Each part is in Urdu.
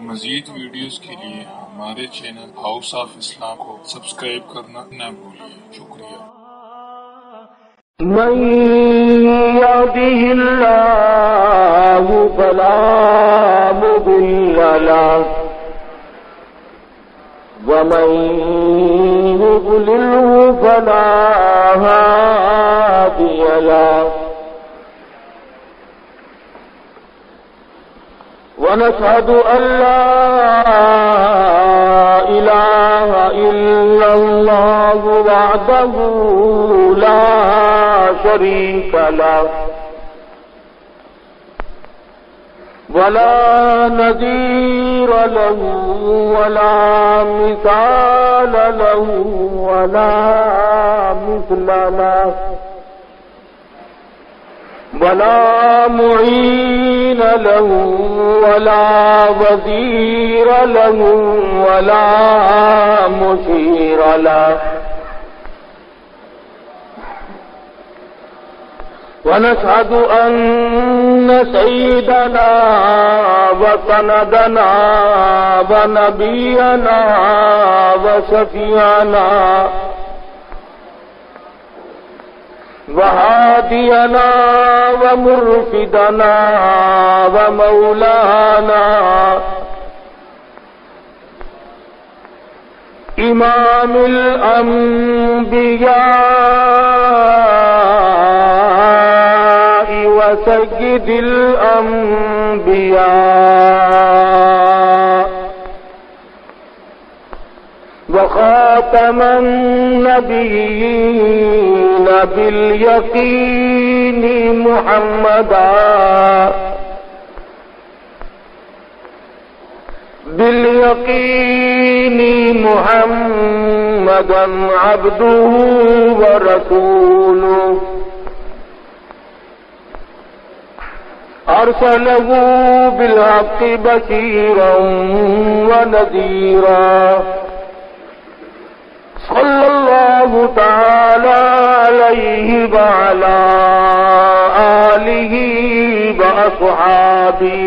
مزید ویڈیوز کے لیے ہمارے چینل ہاؤس آف اسلام کو سبسکرائب کرنا نہ بھولیے۔ شکریہ۔ من يهده الله فلا مضل له ومن يضلله فلا هادي له ونشهد أن لا إله إلا الله وحده لا شريك له ولا نظير له ولا مثال له ولا مثل له ولا معين له ولا وزير له ولا مشير له ونشهد أن سيدنا وسندنا ونبينا وشفيعنا وهادينا ومرشدنا ومولانا إمام الأنبياء وسيد الأنبياء وخاتم النبيين باليقين محمدا عبده ورسوله أرسله بالحق بشيرا ونذيرا صلى الله تعالى عليه وعلى آله وأصحابه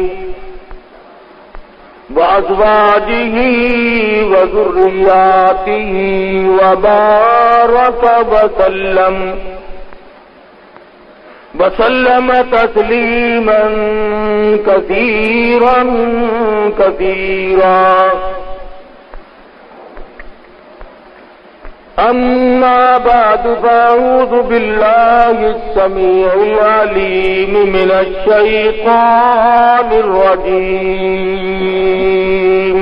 وأزواجه وذرياته وبارك وسلم تسليما كثيرا كثيرا. أما بعد فأعوذ بالله السميع العليم من الشيطان الرجيم.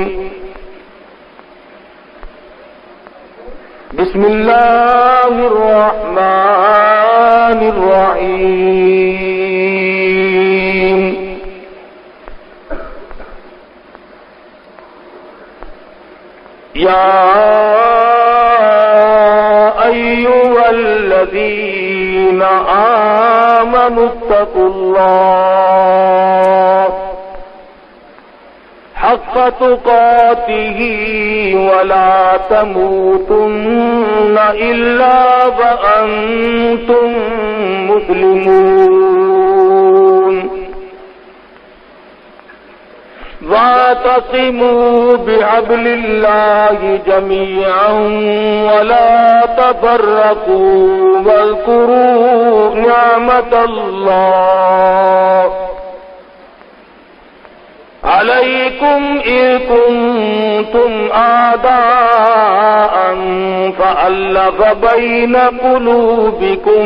بسم الله الرحمن الرحيم. يا أيها الذين آمنوا اتقوا الله حق تقاته ولا تموتن إلا وأنتم مسلمون. واعتصموا بحبل الله جميعا ولا تفرقوا واذكروا نعمة الله عليكم إذ كنتم أعداء فألف بين قلوبكم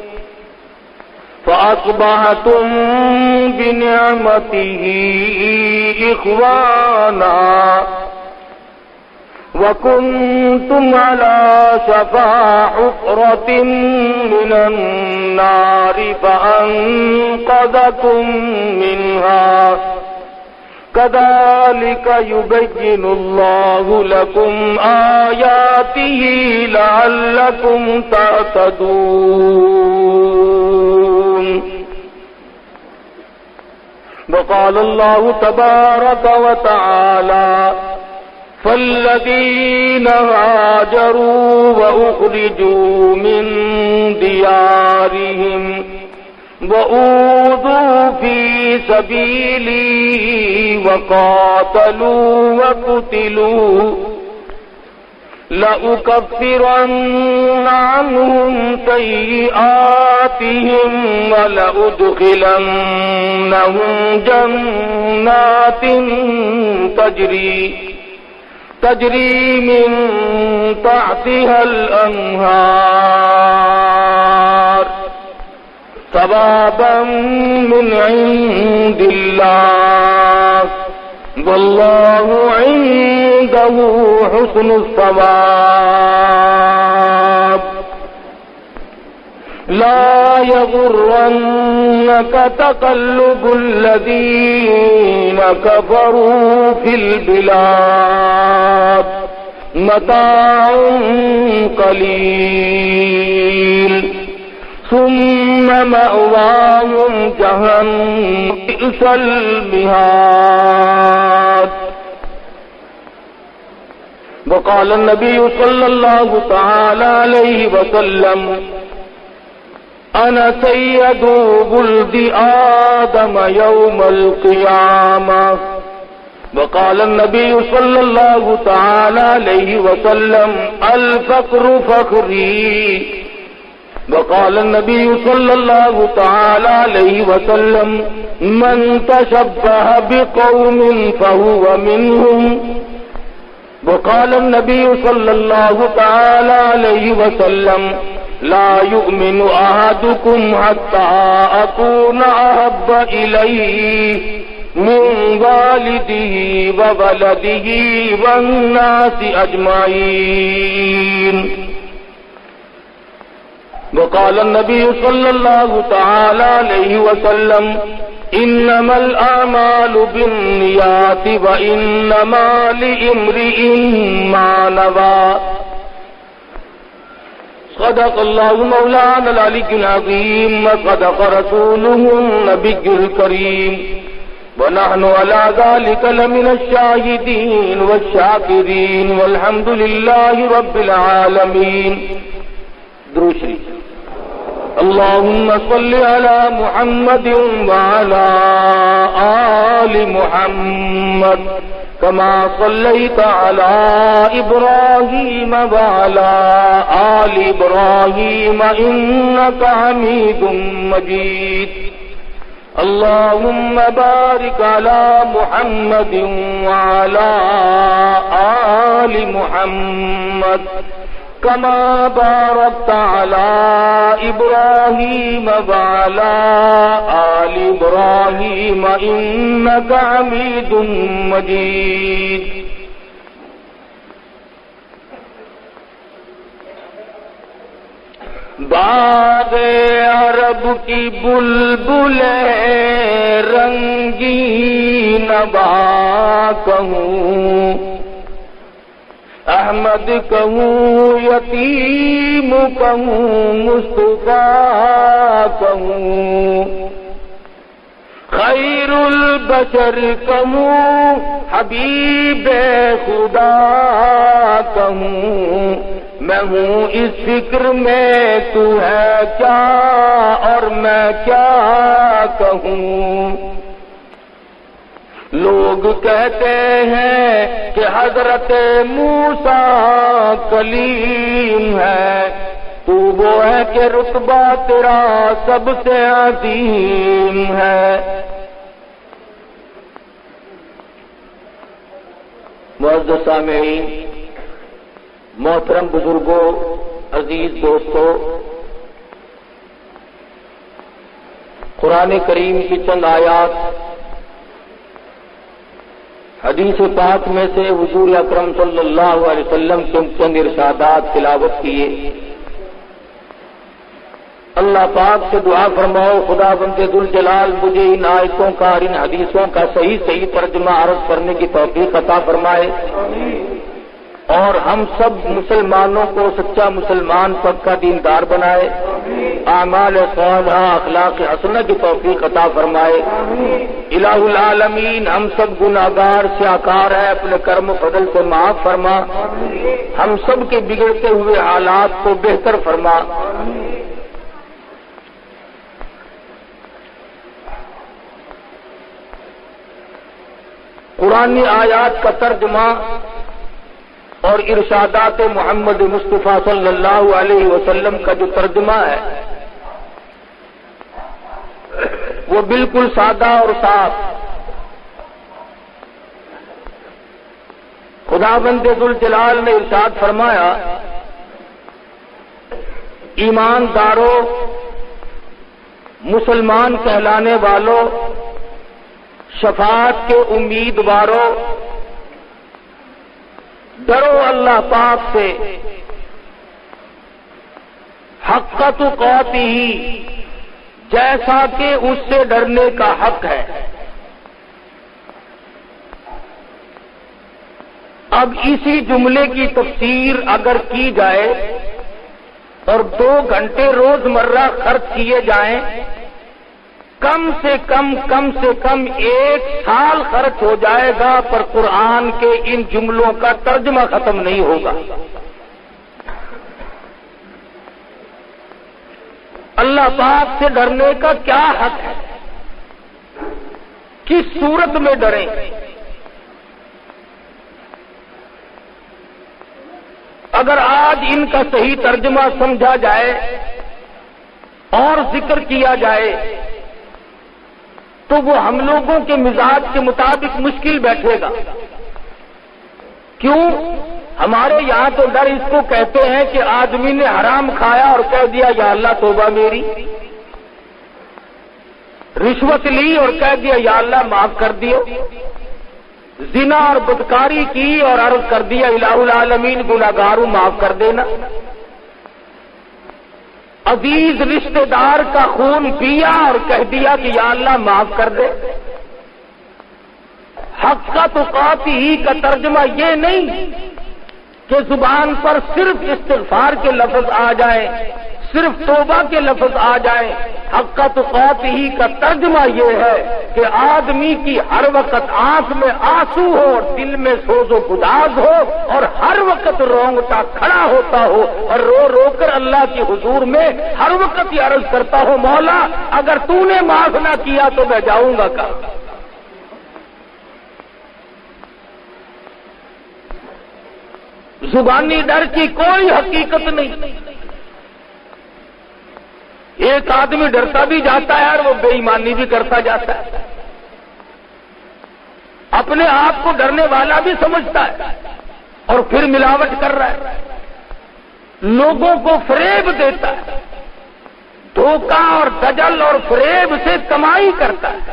فأصبحتم بنعمته إخوانا وكنتم على شفا حفرة من النار فأنقذكم منها. كذلك يبين الله لكم آياته لعلكم تهتدون. وقال الله تبارك وتعالى: فالذين هاجروا وأخرجوا من ديارهم وأوذوا في سبيلي وقاتلوا وقتلوا لأكفرن عنهم سيئاتهم ولأدخلنهم جنات تجري من تحتها الأنهار ثوابا من عند الله والله عنده حسن الثواب لا يغرنك تقلب الذين كفروا في البلاد متاع قليل ثم مأواهم جهنم بئس المهاد وقال النبي صلى الله تعالى عليه وسلم أنا سيد ولد آدم يوم القيامة وقال النبي صلى الله تعالى عليه وسلم الفقر فخري وقال النبي صلى الله تعالى عليه وسلم من تشبه بقوم فهو منهم وقال النبي صلى الله تعالى عليه وسلم لا يؤمن أحدكم حتى أكون أحب إليه من والده وولده والناس أجمعين وقال النبي صلى الله تعالى عليه وسلم إنما الأعمال بالنيات وإنما لامرئ ما نوى صدق الله مولانا العلي العظيم وصدق رسوله النبي الكريم ونحن على ذلك لمن الشاهدين والشاكرين والحمد لله رب العالمين. درود شریف. اللهم صل على محمد وعلى آل محمد كما صليت على إبراهيم وعلى آل إبراهيم إنك حميد مجيد. اللهم بارك على محمد وعلى آل محمد كما باركت على إبراهيم وعلى آل إبراهيم إنك حميد مجيد. باغ عرب کی بلبل رنگین نوا کہوں احمد کہوں یتیم کہوں مصطفیٰ کہوں خیر البشر کہوں حبیب خدا کہوں میں ہوں اس فکر میں تو ہے کیا اور میں کیا کہوں. لوگ کہتے ہیں کہ حضرت موسیٰ کلیم ہے تو وہ ہے کہ رتبہ تیرا سب سے عظیم ہے. معزز سامعین، محترم بزرگوں، عزیز دوستوں، قرآن کریم کی چند آیات حدیث پاک میں سے حضور اکرم صلی اللہ علیہ وسلم کے چند ارشادات تلاوت کیے. اللہ پاک سے دعا فرماؤ خدا بند ذوالجلال مجھے ان آیتوں کا اور ان حدیثوں کا صحیح ترجمہ عرض کرنے کی توفیق عطا فرمائے اور ہم سب مسلمانوں کو سچا مسلمان پکا دیندار بنائے، اعمال صالحہ اخلاق حسنہ کی توفیق عطا فرمائے. الہ العالمین ہم سب گناہگار سیاکار ہیں، اپنے کرم و فضل سے معاف فرما، ہم سب کے بگڑتے ہوئے حالات کو بہتر فرما. قرآنی آیات کا ترجمہ اور ارشادات محمد مصطفیٰ صلی اللہ علیہ وسلم کا جو ترجمہ ہے وہ بالکل سادہ اور صاف. خداوند ذوالجلال نے ارشاد فرمایا ایمانداروں، مسلمان کہلانے والوں، شفاعت کے امیدواروں، ڈرو اللہ پاک سے حق تقاتہ، جیسا کہ اس سے ڈرنے کا حق ہے. اب اسی جملے کی تفسیر اگر کی جائے اور 2 گھنٹے روزمرہ خرچ کیے جائیں، کم سے کم 1 سال خرچ ہو جائے گا، پر قرآن کے ان جملوں کا ترجمہ ختم نہیں ہوگا. اللہ پاک سے ڈرنے کا کیا حق ہے، کس صورت میں ڈریں؟ اگر آج ان کا صحیح ترجمہ سمجھا جائے اور ذکر کیا جائے تو وہ ہم لوگوں کے مزاج کے مطابق مشکل بیٹھے گا. کیوں؟ ہمارے یہاں تو ڈر اس کو کہتے ہیں کہ آدمی نے حرام کھایا اور کہہ دیا یا اللہ توبہ میری، رشوت لی اور کہہ دیا یا اللہ معاف کر دیو، زنا اور بدکاری کی اور عرض کر دیا الہ العالمین گناہگاروں معاف کر دینا، عزیز رشتہ دار کا خون پیا اور کہہ دیا کہ یا اللہ معاف کر دے. حق تقاتہ کا ترجمہ یہ نہیں کہ زبان پر صرف استغفار کے لفظ آ جائیں، صرف توبہ کے لفظ آ جائیں. حق تقاتہ کا ترجمہ یہ ہے کہ آدمی کی ہر وقت آنکھ میں آنسو ہو اور دل میں سوز و گداز ہو اور ہر وقت رونگٹا کھڑا ہوتا ہو اور رو رو کر اللہ کی حضور میں ہر وقت یہ عرض کرتا ہو مولا اگر تو نے معاف نہ کیا تو میں جاؤں گا کہاں. زبانی ڈر کی کوئی حقیقت نہیں. ایک آدمی ڈرتا بھی جاتا ہے اور وہ بے ایمانی بھی کرتا جاتا ہے. اپنے آپ کو ڈرنے والا بھی سمجھتا ہے اور پھر ملاوٹ کر رہا ہے، لوگوں کو فریب دیتا ہے، دھوکہ اور دجل اور فریب سے کمائی کرتا ہے.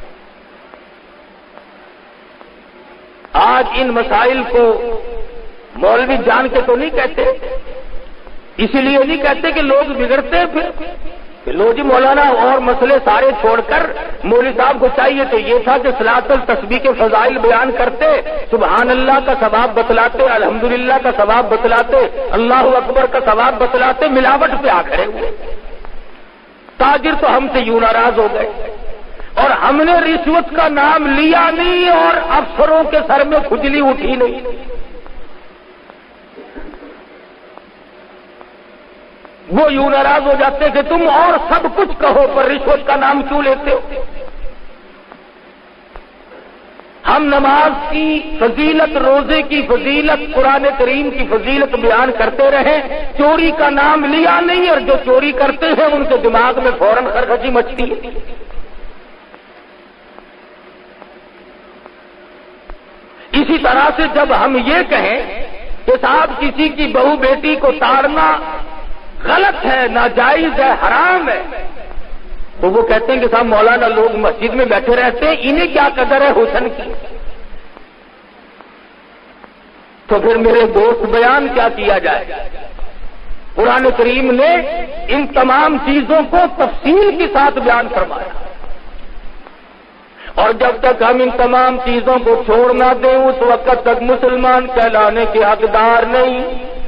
آج ان مسائل کو مولوی جان کے تو نہیں کہتے، اسی لیے نہیں کہتے کہ لوگ بگڑتے پھر لو جی مولانا اور مسئلے سارے چھوڑ کر مولوی صاحب کو چاہیے تو یہ تھا کہ صلاۃ التسبیح کے فضائل بیان کرتے، سبحان اللہ کا ثواب بتلاتے، الحمدللہ کا ثواب بتلاتے، اللہ اکبر کا ثواب بتلاتے، ملاوٹ پہ آ کھڑے ہوئے. تاجر تو ہم سے یوں ناراض ہو گئے اور ہم نے رشوت کا نام لیا نہیں اور افسروں کے سر میں کھجلی اٹھی نہیں. وہ یوں ناراض ہو جاتے کہ تم اور سب کچھ کہو پر رشوت کا نام کیوں لیتے ہو. ہم نماز کی فضیلت، روزے کی فضیلت، قرآن کریم کی فضیلت بیان کرتے رہے، چوری کا نام لیا نہیں اور جو چوری کرتے ہیں ان کے دماغ میں فوراً خرخچی مچتی ہے. اسی طرح سے جب ہم یہ کہیں کہ صاحب کسی کی بہو بیٹی کو تاڑنا غلط ہے، ناجائز ہے، حرام ہے، تو وہ کہتے ہیں کہ صاحب مولانا لوگ مسجد میں بیٹھے رہتے ہیں، انہیں کیا قدر ہے حسن کی. تو پھر میرے دوست بیان کیا کیا جائے؟ قرآن کریم نے ان تمام چیزوں کو تفصیل کے ساتھ بیان فرمایا، اور جب تک ہم ان تمام چیزوں کو چھوڑ نہ دیں اس وقت تک مسلمان کہلانے کے حقدار نہیں.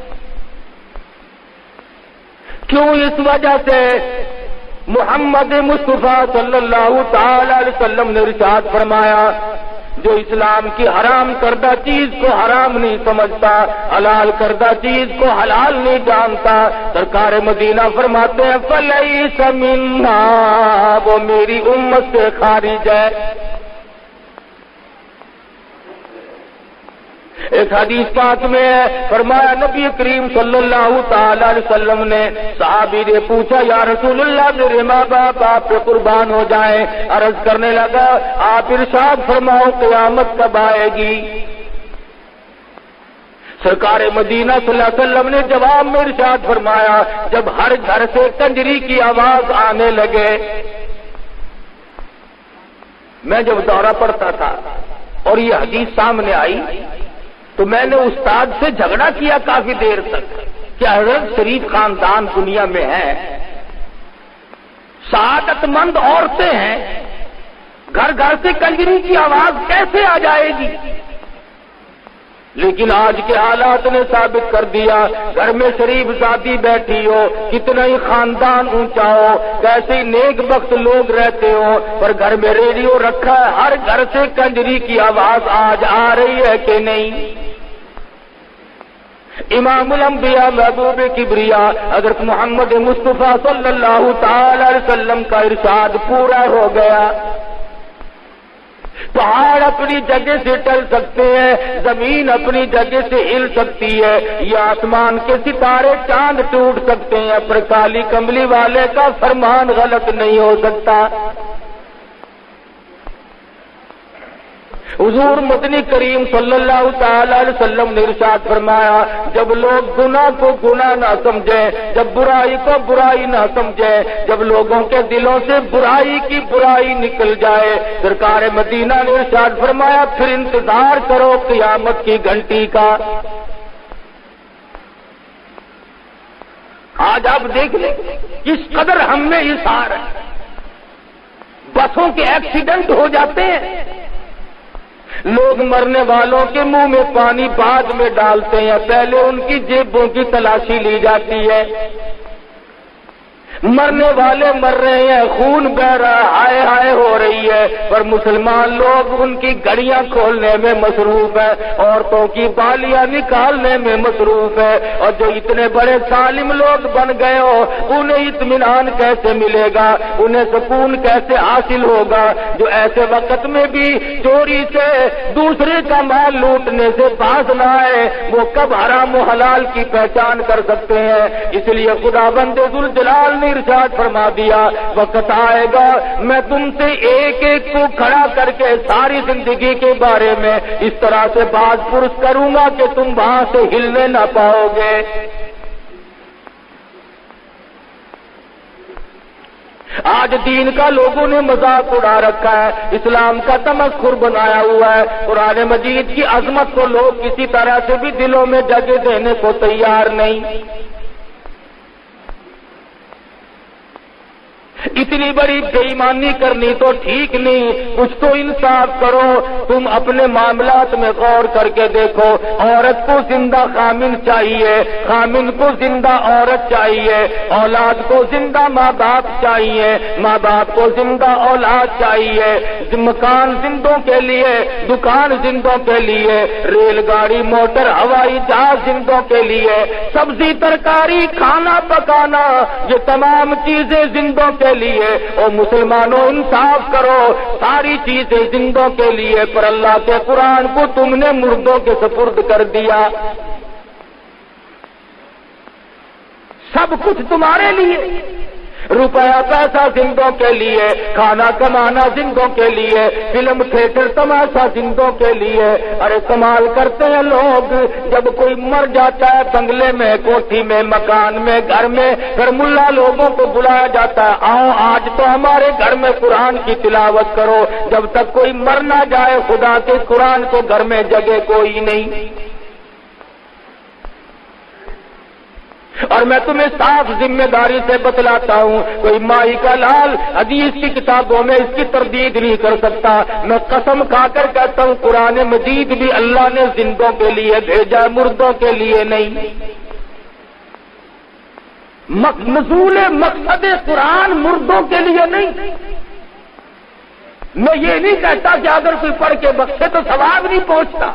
کیوں؟ اس وجہ سے محمد مصطفیٰ صلی اللہ تعالی علیہ وسلم نے ارشاد فرمایا جو اسلام کی حرام کردہ چیز کو حرام نہیں سمجھتا، حلال کردہ چیز کو حلال نہیں جانتا، سرکار مدینہ فرماتے ہیں فلیس منا، وہ میری امت سے خارج ہے. ایک حدیث پاک میں ہے، فرمایا نبی کریم صلی اللہ تعالی علیہ وسلم نے، صحابی نے پوچھا یا رسول اللہ میرے ماں باپ آپ پہ قربان ہو جائیں، عرض کرنے لگا آپ ارشاد فرماؤ قیامت کب آئے گی؟ سرکار مدینہ صلی اللہ علیہ وسلم نے جواب میں ارشاد فرمایا جب ہر گھر سے کنجری کی آواز آنے لگے۔ میں جب دورہ پڑتا تھا اور یہ حدیث سامنے آئی تو میں نے استاد سے جھگڑا کیا کافی دیر تک کہ حضرت شریف خاندان دنیا میں ہے، سعادت مند عورتیں ہیں، گھر گھر سے کنجری کی آواز کیسے آ جائے گی؟ لیکن آج کے حالات نے ثابت کر دیا، گھر میں شریف ذاتی بیٹھی ہو، کتنا ہی خاندان اونچا ہو، کیسے نیک بخت لوگ رہتے ہو، پر گھر میں ریڈیو رکھا ہے، ہر گھر سے کنجری کی آواز آج آ رہی ہے کہ نہیں؟ امام الانبیاء محبوب کبریا حضرت محمد مصطفیٰ صلی اللہ تعالی علیہ وسلم کا ارشاد پورا ہو گیا۔ پہاڑ اپنی جگہ سے ٹل سکتے ہیں، زمین اپنی جگہ سے ہل سکتی ہے، یا آسمان کے ستارے چاند ٹوٹ سکتے ہیں، پر کالی کملی والے کا فرمان غلط نہیں ہو سکتا۔ حضور مدنی کریم صلی اللہ تعالی علیہ وسلم نے ارشاد فرمایا جب لوگ گناہ کو گناہ نہ سمجھیں، جب برائی کو برائی نہ سمجھیں، جب لوگوں کے دلوں سے برائی کی برائی نکل جائے، سرکار مدینہ نے ارشاد فرمایا پھر انتظار کرو قیامت کی گھنٹی کا۔ آج آپ دیکھ لیں کس قدر ہم میں اثار ہے، بسوں کے ایکسیڈنٹ ہو جاتے ہیں، لوگ مرنے والوں کے منہ میں پانی بعد میں ڈالتے ہیں، پہلے ان کی جیبوں کی تلاشی لی جاتی ہے۔ مرنے والے مر رہے ہیں، خون بہ رہا ہے، ہائے ہائے ہو رہی ہے، پر مسلمان لوگ ان کی گھڑیاں کھولنے میں مصروف ہے، عورتوں کی بالیاں نکالنے میں مصروف ہے، اور جو اتنے بڑے ظالم لوگ بن گئے ہو انہیں اطمینان کیسے ملے گا، انہیں سکون کیسے حاصل ہوگا؟ جو ایسے وقت میں بھی چوری سے دوسرے کا مال لوٹنے سے باز نہ آئے، وہ کب حرام و حلال کی پہچان کر سکتے ہیں؟ اس لیے خداوند ذوالجلال نے ارشاد فرما دیا وقت آئے گا میں تم سے ایک ایک کو کھڑا کر کے ساری زندگی کے بارے میں اس طرح سے باز پرس کروں گا کہ تم وہاں سے ہلنے نہ پاؤ گے۔ آج دین کا لوگوں نے مذاق اڑا رکھا ہے، اسلام کا تمسخر بنایا ہوا ہے، قرآن مجید کی عظمت کو لوگ کسی طرح سے بھی دلوں میں جگہ دینے کو تیار نہیں۔ اتنی بڑی بے ایمانی کرنی تو ٹھیک نہیں، کچھ تو انصاف کرو۔ تم اپنے معاملات میں غور کر کے دیکھو، عورت کو زندہ خامن چاہیے، خامن کو زندہ عورت چاہیے، اولاد کو زندہ ماں باپ چاہیے، ماں باپ کو زندہ اولاد چاہیے، مکان زندوں کے لیے، دکان زندوں کے لیے، ریل گاڑی موٹر ہوائی جہاز زندوں کے لیے، سبزی ترکاری کھانا پکانا، یہ تمام چیزیں زندوں کے لیے۔ اور مسلمانوں انصاف کرو، ساری چیزیں زندوں کے لیے، پر اللہ کے قرآن کو تم نے مردوں کے سپرد کر دیا۔ سب کچھ تمہارے لیے، روپیہ پیسہ زندوں کے لیے، کھانا کمانا زندوں کے لیے، فلم تھیٹر تماشا زندوں کے لیے۔ ارے کمال کرتے ہیں لوگ، جب کوئی مر جاتا ہے بنگلے میں، کوٹھی میں، مکان میں، گھر میں، پھر ملا لوگوں کو بلایا جاتا ہے آؤ آج تو ہمارے گھر میں قرآن کی تلاوت کرو۔ جب تک کوئی مر نہ جائے خدا کے قرآن کو گھر میں جگہ کوئی نہیں۔ اور میں تمہیں صاف ذمہ داری سے بتلاتا ہوں، کوئی مائی کا لال حدیث کی کتابوں میں اس کی تردید نہیں کر سکتا۔ میں قسم کھا کر کہتا ہوں قرآن مجید بھی اللہ نے زندوں کے لیے بھیجا، مردوں کے لیے نہیں۔ نزول مقصد قرآن مردوں کے لیے نہیں۔ میں یہ نہیں کہتا کہ اگر کوئی پڑھ کے بخشے تو ثواب نہیں پہنچتا،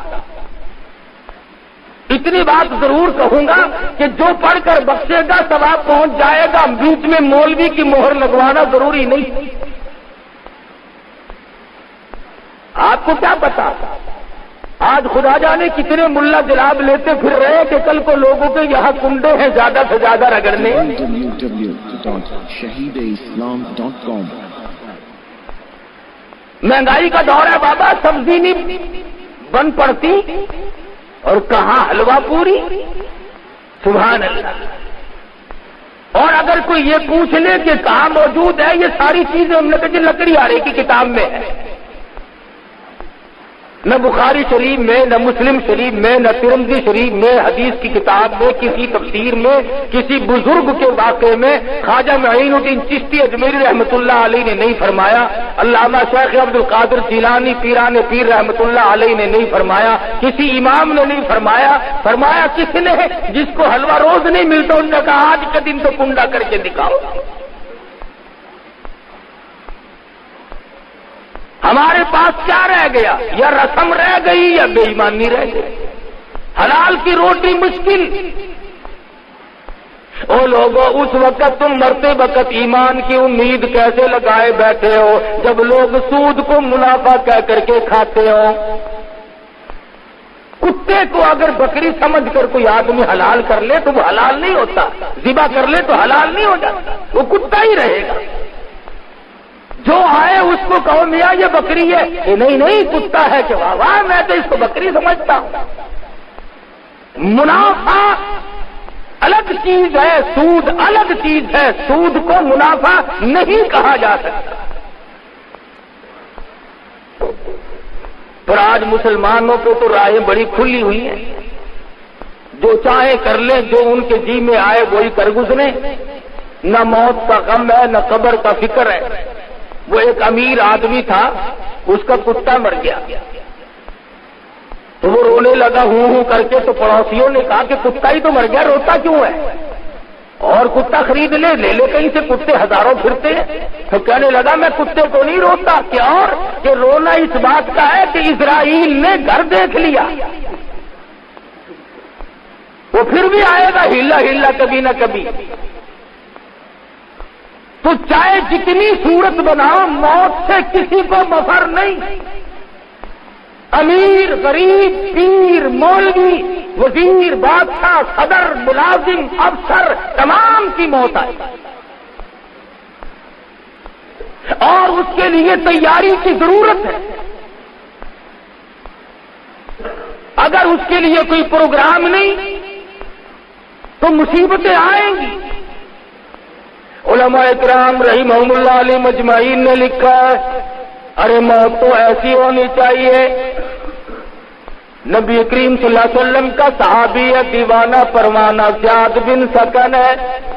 اتنی بات ضرور کہوں گا کہ جو پڑھ کر بخشے گا ثواب پہنچ جائے گا، بیچ میں مولوی کی مہر لگوانا ضروری نہیں۔ آپ کو کیا پتا آج خدا جانے کتنے ملا جلاب لیتے پھر رہے کہ کل کو لوگوں کے یہاں کنڈے ہیں زیادہ سے زیادہ رگڑنے. www.shahideislam.com. مہنگائی کا دور ہے بابا, سبزی نہیں بن پڑتی اور کہاں حلوہ پوری. سبحان اللہ. اور اگر کوئی یہ پوچھ لے کہ کہاں موجود ہے یہ ساری چیزیں, ہم نے کہا لکڑی آ رہی کی کتاب میں ہے. نہ بخاری شریف میں, نہ مسلم شریف میں, نہ ترمذی شریف میں, حدیث کی کتاب میں, کسی تفسیر میں, کسی بزرگ کے واقعے میں خواجہ معین الدین چشتی اجمیری رحمۃ اللہ علیہ نے نہیں فرمایا, علامہ شیخ عبد القادر جیلانی پیران پیر رحمۃ اللہ علیہ نے نہیں فرمایا, کسی امام نے نہیں فرمایا. فرمایا کس نے؟ جس کو حلوہ روز نہیں ملتا انہوں نے کہا آج کا دن تو کنڈا کر کے دکھاؤ. ہمارے پاس کیا رہ گیا؟ یا رسم رہ گئی یا بے ایمانی رہ گئی. حلال کی روٹی مشکل. او لوگوں, اس وقت تم مرتے وقت ایمان کی امید کیسے لگائے بیٹھے ہو جب لوگ سود کو منافع کہہ کر کے کھاتے ہو. کتے کو اگر بکری سمجھ کر کوئی آدمی حلال کر لے تو وہ حلال نہیں ہوتا, ذبح کر لے تو حلال نہیں ہو جاتا, وہ کتا ہی رہے گا. جو آئے اس کو کہو میاں یہ بکری ہے, یہ نہیں کتا ہے کہ واہ واہ میں تو اس کو بکری سمجھتا ہوں. منافع الگ چیز ہے, سود الگ چیز ہے. سود کو منافع نہیں کہا جا سکتا. پر آج مسلمانوں پہ تو راہیں بڑی کھلی ہوئی ہیں, جو چاہے کر لیں, جو ان کے جی میں آئے وہی کر گزرے. نہ موت کا غم ہے نہ قبر کا فکر ہے. وہ ایک امیر آدمی تھا, اس کا کتا مر گیا تو وہ رونے لگا ہوں کر کے. تو پڑوسیوں نے کہا کہ کتا ہی تو مر گیا, روتا کیوں ہے؟ اور کتا خرید لے کہیں سے, کتے ہزاروں پھرتے ہیں. تو کہنے لگا میں کتے کو نہیں روتا. کیا اور کہ رونا اس بات کا ہے کہ اسرائیل نے گھر دیکھ لیا, وہ پھر بھی آئے گا ہلا کبھی نہ کبھی. تو چاہے جتنی صورت بناؤ موت سے کسی کو مفر نہیں. امیر غریب پیر مولوی وزیر بادشاہ صدر ملازم افسر تمام کی موت آئے, اور اس کے لیے تیاری کی ضرورت ہے. اگر اس کے لیے کوئی پروگرام نہیں تو مصیبتیں آئیں گی. علماء اکرام رحمہم اللہ علیہ مجمعین نے لکھا ہے ارے موت تو ایسی ہونی چاہیے. نبی کریم صلی اللہ علیہ وسلم کا صحابی ہے دیوانہ پروانہ زیاد بن سکن ہے.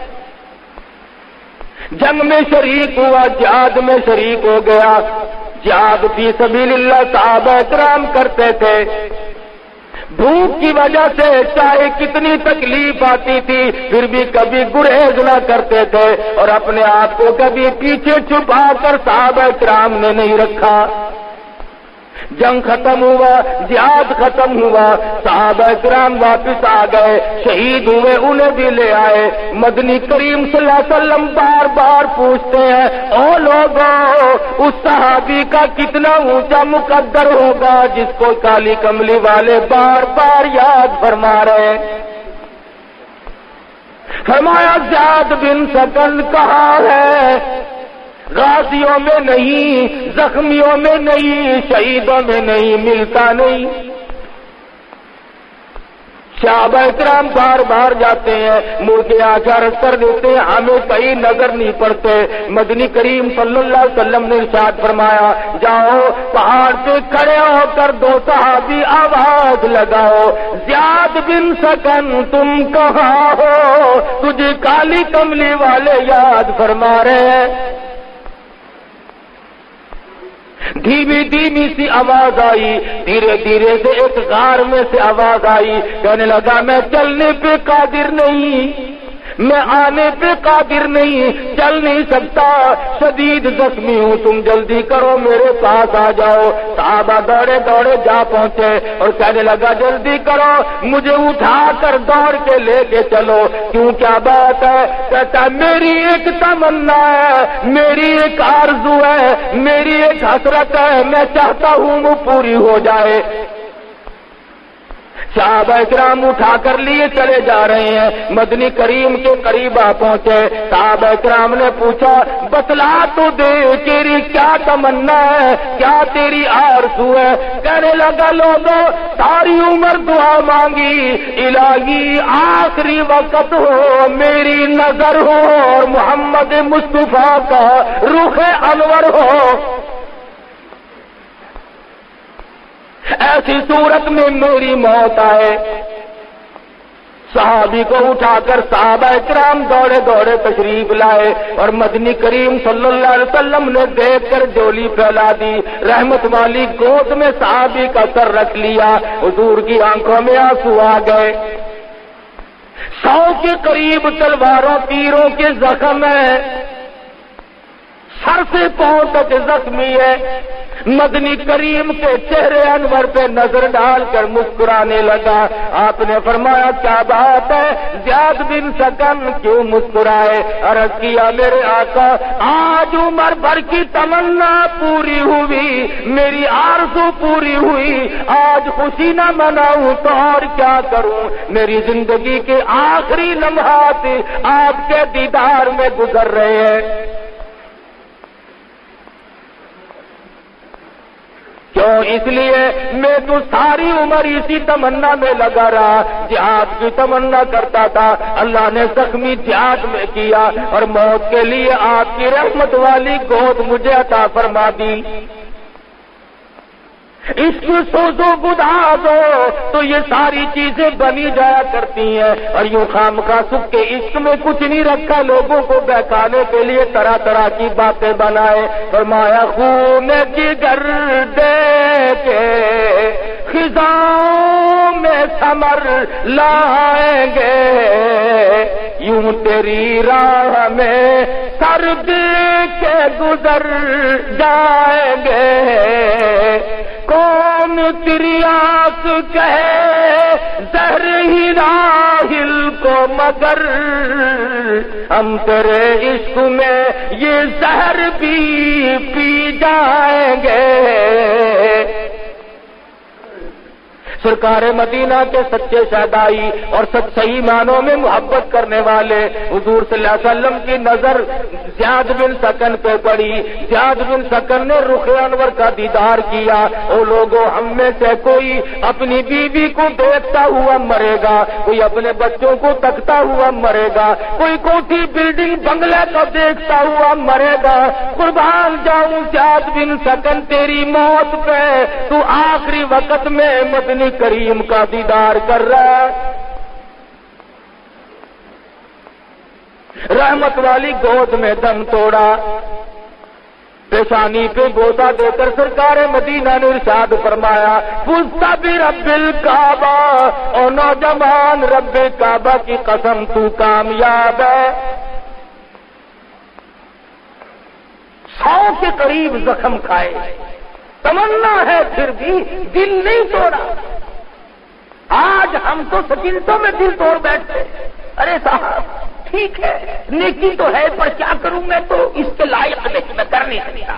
جنگ میں شریک ہوا, جہاد میں شریک ہو گیا. جہاد فی سبیل اللہ صحابہ اکرام کرتے تھے. بھوک کی وجہ سے چاہے کتنی تکلیف آتی تھی پھر بھی کبھی گریز نہ کرتے تھے, اور اپنے آپ کو کبھی پیچھے چھپا کر صحابہ کرام نے نہیں رکھا. جنگ ختم ہوا, جہاد ختم ہوا, صحابہ کرام واپس آ گئے, شہید ہوئے انہیں بھی لے آئے. مدنی کریم صلی اللہ علیہ وسلم بار بار پوچھتے ہیں او لوگوں, اس صحابی کا کتنا اونچا مقدر ہوگا جس کو کالی کملی والے بار بار یاد فرما رہے. فرمایا زیاد بن سکن کہاں ہے؟ غازیوں میں نہیں, زخمیوں میں نہیں, شہیدوں میں نہیں, ملتا نہیں. صحابہ کرام بار بار جاتے ہیں, مڑ کے عرض کر دیتے ہیں ہمیں کہیں نظر نہیں پڑتے. مدنی کریم صلی اللہ علیہ وسلم نے ارشاد فرمایا جاؤ پہاڑ پہ کھڑے ہو کر دو صحابی آواز لگاؤ زیاد بن سکن تم کہاں ہو, تجھے کالی کملی والے یاد فرما رہے ہیں. دھیمی دھیمی سی آواز آئی, دھیرے دھیرے سے ایک غار میں سے آواز آئی. کہنے لگا میں چلنے پہ قادر نہیں, میں آنے پہ قادر نہیں, چل نہیں سکتا, شدید زخمی ہوں, تم جلدی کرو میرے پاس آ جاؤ. صحابہ دوڑے دوڑے جا پہنچے اور کہنے لگا جلدی کرو, مجھے اٹھا کر دوڑ کے لے کے چلو. کیوں کیا بات ہے؟ کہتا میری ایک تمنا ہے, میری ایک آرزو ہے, میری ایک حسرت ہے, میں چاہتا ہوں وہ پوری ہو جائے. صحابہ کرام اٹھا کر لیے چلے جا رہے ہیں، مدنی کریم کے قریب آ پہنچے، صحابہ کرام نے پوچھا بتلا تو دے تیری کیا تمنا ہے، کیا تیری آرزو ہے؟ کہنے لگا لوگوں ساری عمر دعا مانگی، الہی آخری وقت ہو میری نظر ہو اور محمد مصطفیٰ کا رخ انور ہو، ایسی صورت میں میری موت آئے۔ صحابی کو اٹھا کر صحابہ کرام دوڑے دوڑے تشریف لائے اور مدنی کریم صلی اللہ علیہ وسلم نے دیکھ کر جولی پھیلا دی، رحمت والی گود میں صحابی کا سر رکھ لیا، حضور کی آنکھوں میں آنسو آ گئے۔ 100 کے قریب تلواروں تیروں کے زخم ہیں، سر سے پاؤں تک زخمی ہے، مدنی کریم کے چہرے انور پہ نظر ڈال کر مسکرانے لگا۔ آپ نے فرمایا کیا بات ہے، زیاد بن سکن کیوں مسکرائے؟ عرض کیا میرے آقا آج عمر بھر کی تمنا پوری ہوئی، میری آرزو پوری ہوئی، آج خوشی نہ مناؤں تو اور کیا کروں؟ میری زندگی کے آخری لمحات آپ کے دیدار میں گزر رہے ہیں۔ کیوں؟ اس لیے میں تو ساری عمر اسی تمنا میں لگا رہا، جہاد کی تمنا کرتا تھا، اللہ نے زخمی جہاد میں کیا اور موت کے لیے آپ کی رحمت والی گود مجھے عطا فرما دی۔ اس کی سوزو گداز ہو تو یہ ساری چیزیں بنی جایا کرتی ہیں، اور یوں خامخواہ سکھ کے عشق میں کچھ نہیں رکھا، لوگوں کو بہکانے کے لیے طرح طرح کی باتیں بنائے۔ فرمایا خون جگر دے کے خزاں میں ثمر لائیں گے، یوں تیری راہ میں سرد کے گزر جائیں گے، کون تیری آنکھ کہے زہر ہی راحل کو، مگر ہم تیرے عشق میں یہ زہر بھی پی جائیں گے۔ سرکار مدینہ کے سچے شہدائی اور صحیح معنوں میں محبت کرنے والے حضور صلی اللہ علیہ وسلم کی نظر زیاد بن سکن پہ پڑی۔ زیاد بن سکن نے رخ انور کا دیدار کیا۔ او لوگوں، ہم میں سے کوئی اپنی بیوی کو دیکھتا ہوا مرے گا، کوئی اپنے بچوں کو تکتا ہوا مرے گا، کوئی کوٹھی بلڈنگ بنگلے کو دیکھتا ہوا مرے گا۔ قربان جاؤں زیاد بن سکن تیری موت پہ، تو آخری وقت میں مدنی کریم کا دیدار کر رہا ہے۔ رحمت والی گود میں دم توڑا، پیشانی پہ گوتا دے کر سرکار مدینہ نے ارشاد فرمایا فزت برب الکعبہ، اور نوجوان رب کعبہ کی قسم تو کامیاب ہے۔ 100 کے قریب زخم کھائے، تمنا ہے پھر بھی دل نہیں توڑا۔ آج ہم تو سکینتوں میں دل توڑ بیٹھتے، ارے صاحب ٹھیک ہے نیکی تو ہے پر کیا کروں، میں تو اس کے لائق نہیں، میں کر نہیں سکتا۔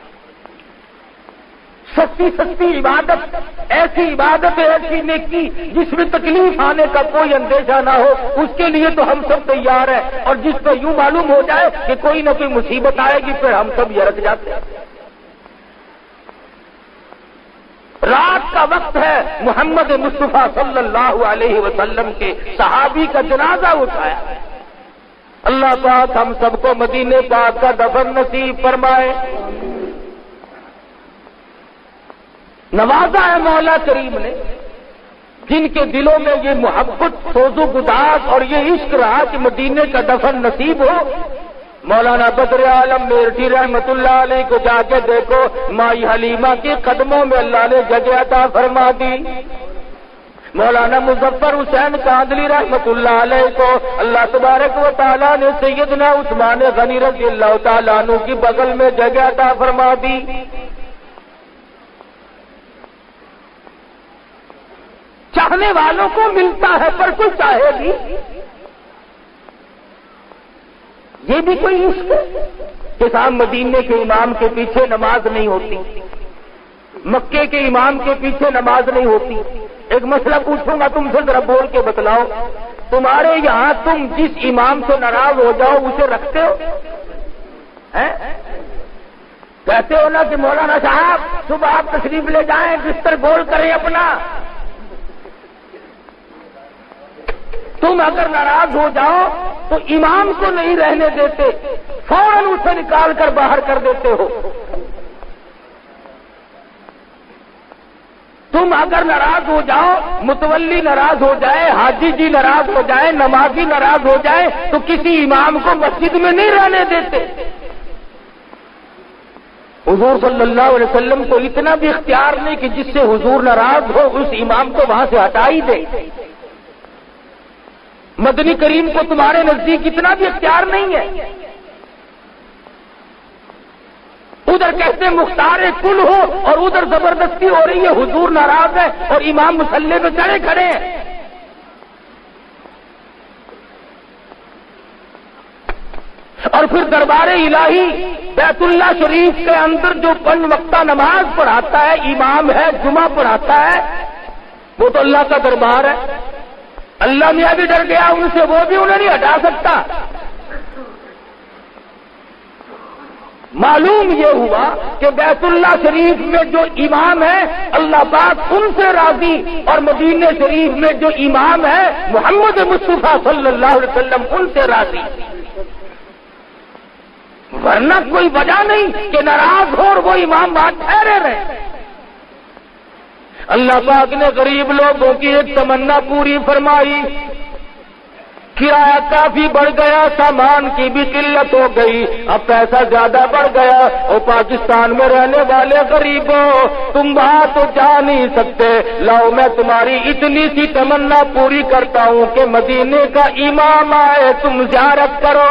سستی سستی عبادت، ایسی عبادت ایسی نیکی جس میں تکلیف آنے کا کوئی اندیشہ نہ ہو، اس کے لیے تو ہم سب تیار ہیں، اور جس پہ یوں معلوم ہو جائے کہ کوئی نہ کوئی مصیبت آئے گی پھر ہم سب یرک جاتے ہیں۔ رات کا وقت ہے، محمد مصطفیٰ صلی اللہ علیہ وسلم کے صحابی کا جنازہ اٹھایا۔ اللہ پاک ہم سب کو مدینے پاک کا دفن نصیب فرمائے۔ نوازا ہے مولا کریم نے، جن کے دلوں میں یہ محبت سوز و گداز اور یہ عشق رہا کہ مدینے کا دفن نصیب ہو۔ مولانا بدر عالم میرٹھی رحمت اللہ علیہ کو جا کے دیکھو، مائی حلیمہ کے قدموں میں اللہ نے جگہ عطا فرما دی۔ مولانا مظفر حسین کاندلی رحمت اللہ علیہ کو اللہ تبارک و تعالیٰ نے سیدنا عثمان غنی رضی اللہ تعالیٰ عنہ کی بغل میں جگہ عطا فرما دی۔ چاہنے والوں کو ملتا ہے پر کوئی چاہے بھی، یہ بھی کوئی عشق ہے کہ صاحب مدینے کے امام کے پیچھے نماز نہیں ہوتی، مکے کے امام کے پیچھے نماز نہیں ہوتی، ایک مسئلہ پوچھوں گا تم سے، ذرا بول کے بتلاؤ، تمہارے یہاں تم جس امام سے ناراض ہو جاؤ اسے رکھتے ہو؟ کہتے ہو نا کہ مولانا صاحب صبح آپ تشریف لے جائیں، بستر گول کریں اپنا. تم اگر ناراض ہو جاؤ تو امام کو نہیں رہنے دیتے، فوراً اسے نکال کر باہر کر دیتے ہو. تم اگر ناراض ہو جاؤ، متولی ناراض ہو جائے، حاجی جی ناراض ہو جائے، نمازی ناراض ہو جائے تو کسی امام کو مسجد میں نہیں رہنے دیتے. حضور صلی اللہ علیہ وسلم کو اتنا بھی اختیار نہیں کہ جس سے حضور ناراض ہو اس امام کو وہاں سے ہٹا ہی دے. مدنی کریم کو تمہارے نزدیک اتنا بھی اختیار نہیں ہے. ادھر کہتے ہیں مختار کل ہو اور ادھر زبردستی ہو رہی ہے، حضور ناراض ہے اور امام مصلی پہ چڑھے کھڑے ہیں. اور پھر دربار الہی بیت اللہ شریف کے اندر جو 5 وقتہ نماز پڑھاتا ہے، امام ہے، جمعہ پڑھاتا ہے، وہ تو اللہ کا دربار ہے. اللہ میاں بھی ڈر گیا ان سے، وہ بھی انہیں نہیں ہٹا سکتا. معلوم یہ ہوا کہ بیت اللہ شریف میں جو امام ہے اللہ پاک ان سے راضی، اور مدینہ شریف میں جو امام ہے محمد مصطفیٰ صلی اللہ علیہ وسلم ان سے راضی. ورنہ کوئی وجہ نہیں کہ ناراض ہو اور وہ امام وہاں ٹھہرے رہے. اللہ پاک نے غریب لوگوں کی ایک تمنا پوری فرمائی. کرایہ کافی بڑھ گیا، سامان کی بھی قلت ہو گئی، اب پیسہ زیادہ بڑھ گیا. اور پاکستان میں رہنے والے غریبوں، تم وہاں تو جا نہیں سکتے، لاؤ میں تمہاری اتنی سی تمنا پوری کرتا ہوں کہ مدینے کا امام آئے، تم زیارت کرو.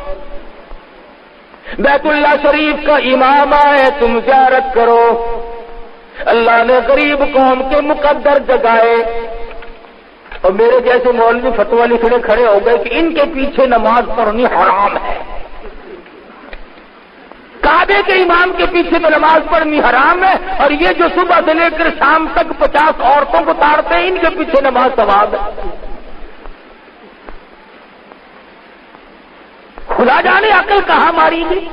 بیت اللہ شریف کا امام آئے، تم زیارت کرو. اللہ نے غریب قوم کے مقدر جگائے، اور میرے جیسے مولوی فتویٰ لکھنے کھڑے ہو گئے کہ ان کے پیچھے نماز پڑھنی حرام ہے. کعبے کے امام کے پیچھے میں نماز پڑھنی حرام ہے، اور یہ جو صبح سے لے کر شام تک 50 عورتوں کو تاڑتے ہیں ان کے پیچھے نماز ثواب ہے. خدا جانے عقل کہاں ماری گئی.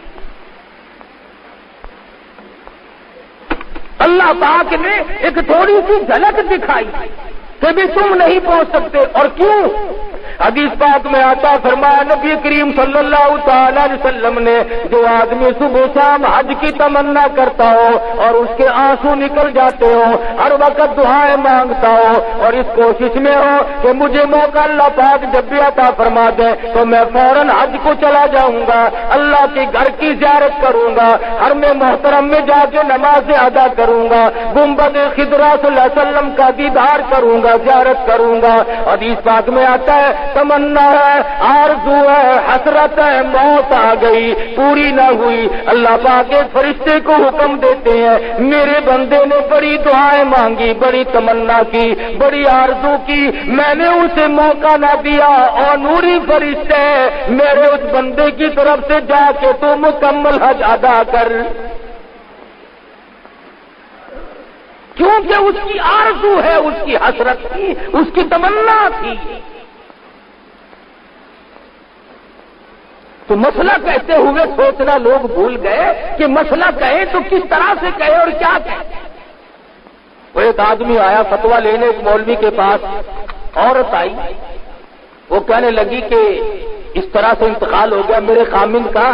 اللہ پاک نے ایک تھوڑی سی جھلک دکھائی کہ بھی تم نہیں پہنچ سکتے. اور کیوں؟ حدیث پاک میں آتا فرمایا نبی کریم صلی اللہ تعالی علیہ وسلم نے، جو آدمی صبح شام حج کی تمنا کرتا ہو اور اس کے آنسو نکل جاتے ہو، ہر وقت دعائیں مانگتا ہو اور اس کوشش میں ہو کہ مجھے موقع اللہ پاک جب بھی عطا فرما دے تو میں فوراً حج کو چلا جاؤں گا، اللہ کے گھر کی زیارت کروں گا، حرم محترم میں جا کے نماز ادا کروں گا، گنبد خضرا صلی اللہ علیہ وسلم کا دیدار کروں گا، زیارت کروں گا. حدیث پاک میں آتا ہے تمنا ہے، آرزو ہے، حسرت ہے، موت آ گئی پوری نہ ہوئی. اللہ پاک ایک فرشتے کو حکم دیتے ہیں، میرے بندے نے بڑی دعائیں مانگی، بڑی تمنا کی، بڑی آرزو کی، میں نے اسے موقع نہ دیا، اور نوری فرشتے میرے اس بندے کی طرف سے جا کے تو مکمل حج ادا کر. کیونکہ اس کی آرزو ہے، اس کی حسرت تھی، اس کی تمنا تھی. تو مسئلہ کہتے ہوئے سوچنا لوگ بھول گئے کہ مسئلہ کہے تو کس طرح سے کہے اور کیا کہے. وہ ایک آدمی آیا فتویٰ لینے ایک مولوی کے پاس، عورت آئی، وہ کہنے لگی کہ اس طرح سے انتقال ہو گیا میرے خامن کا،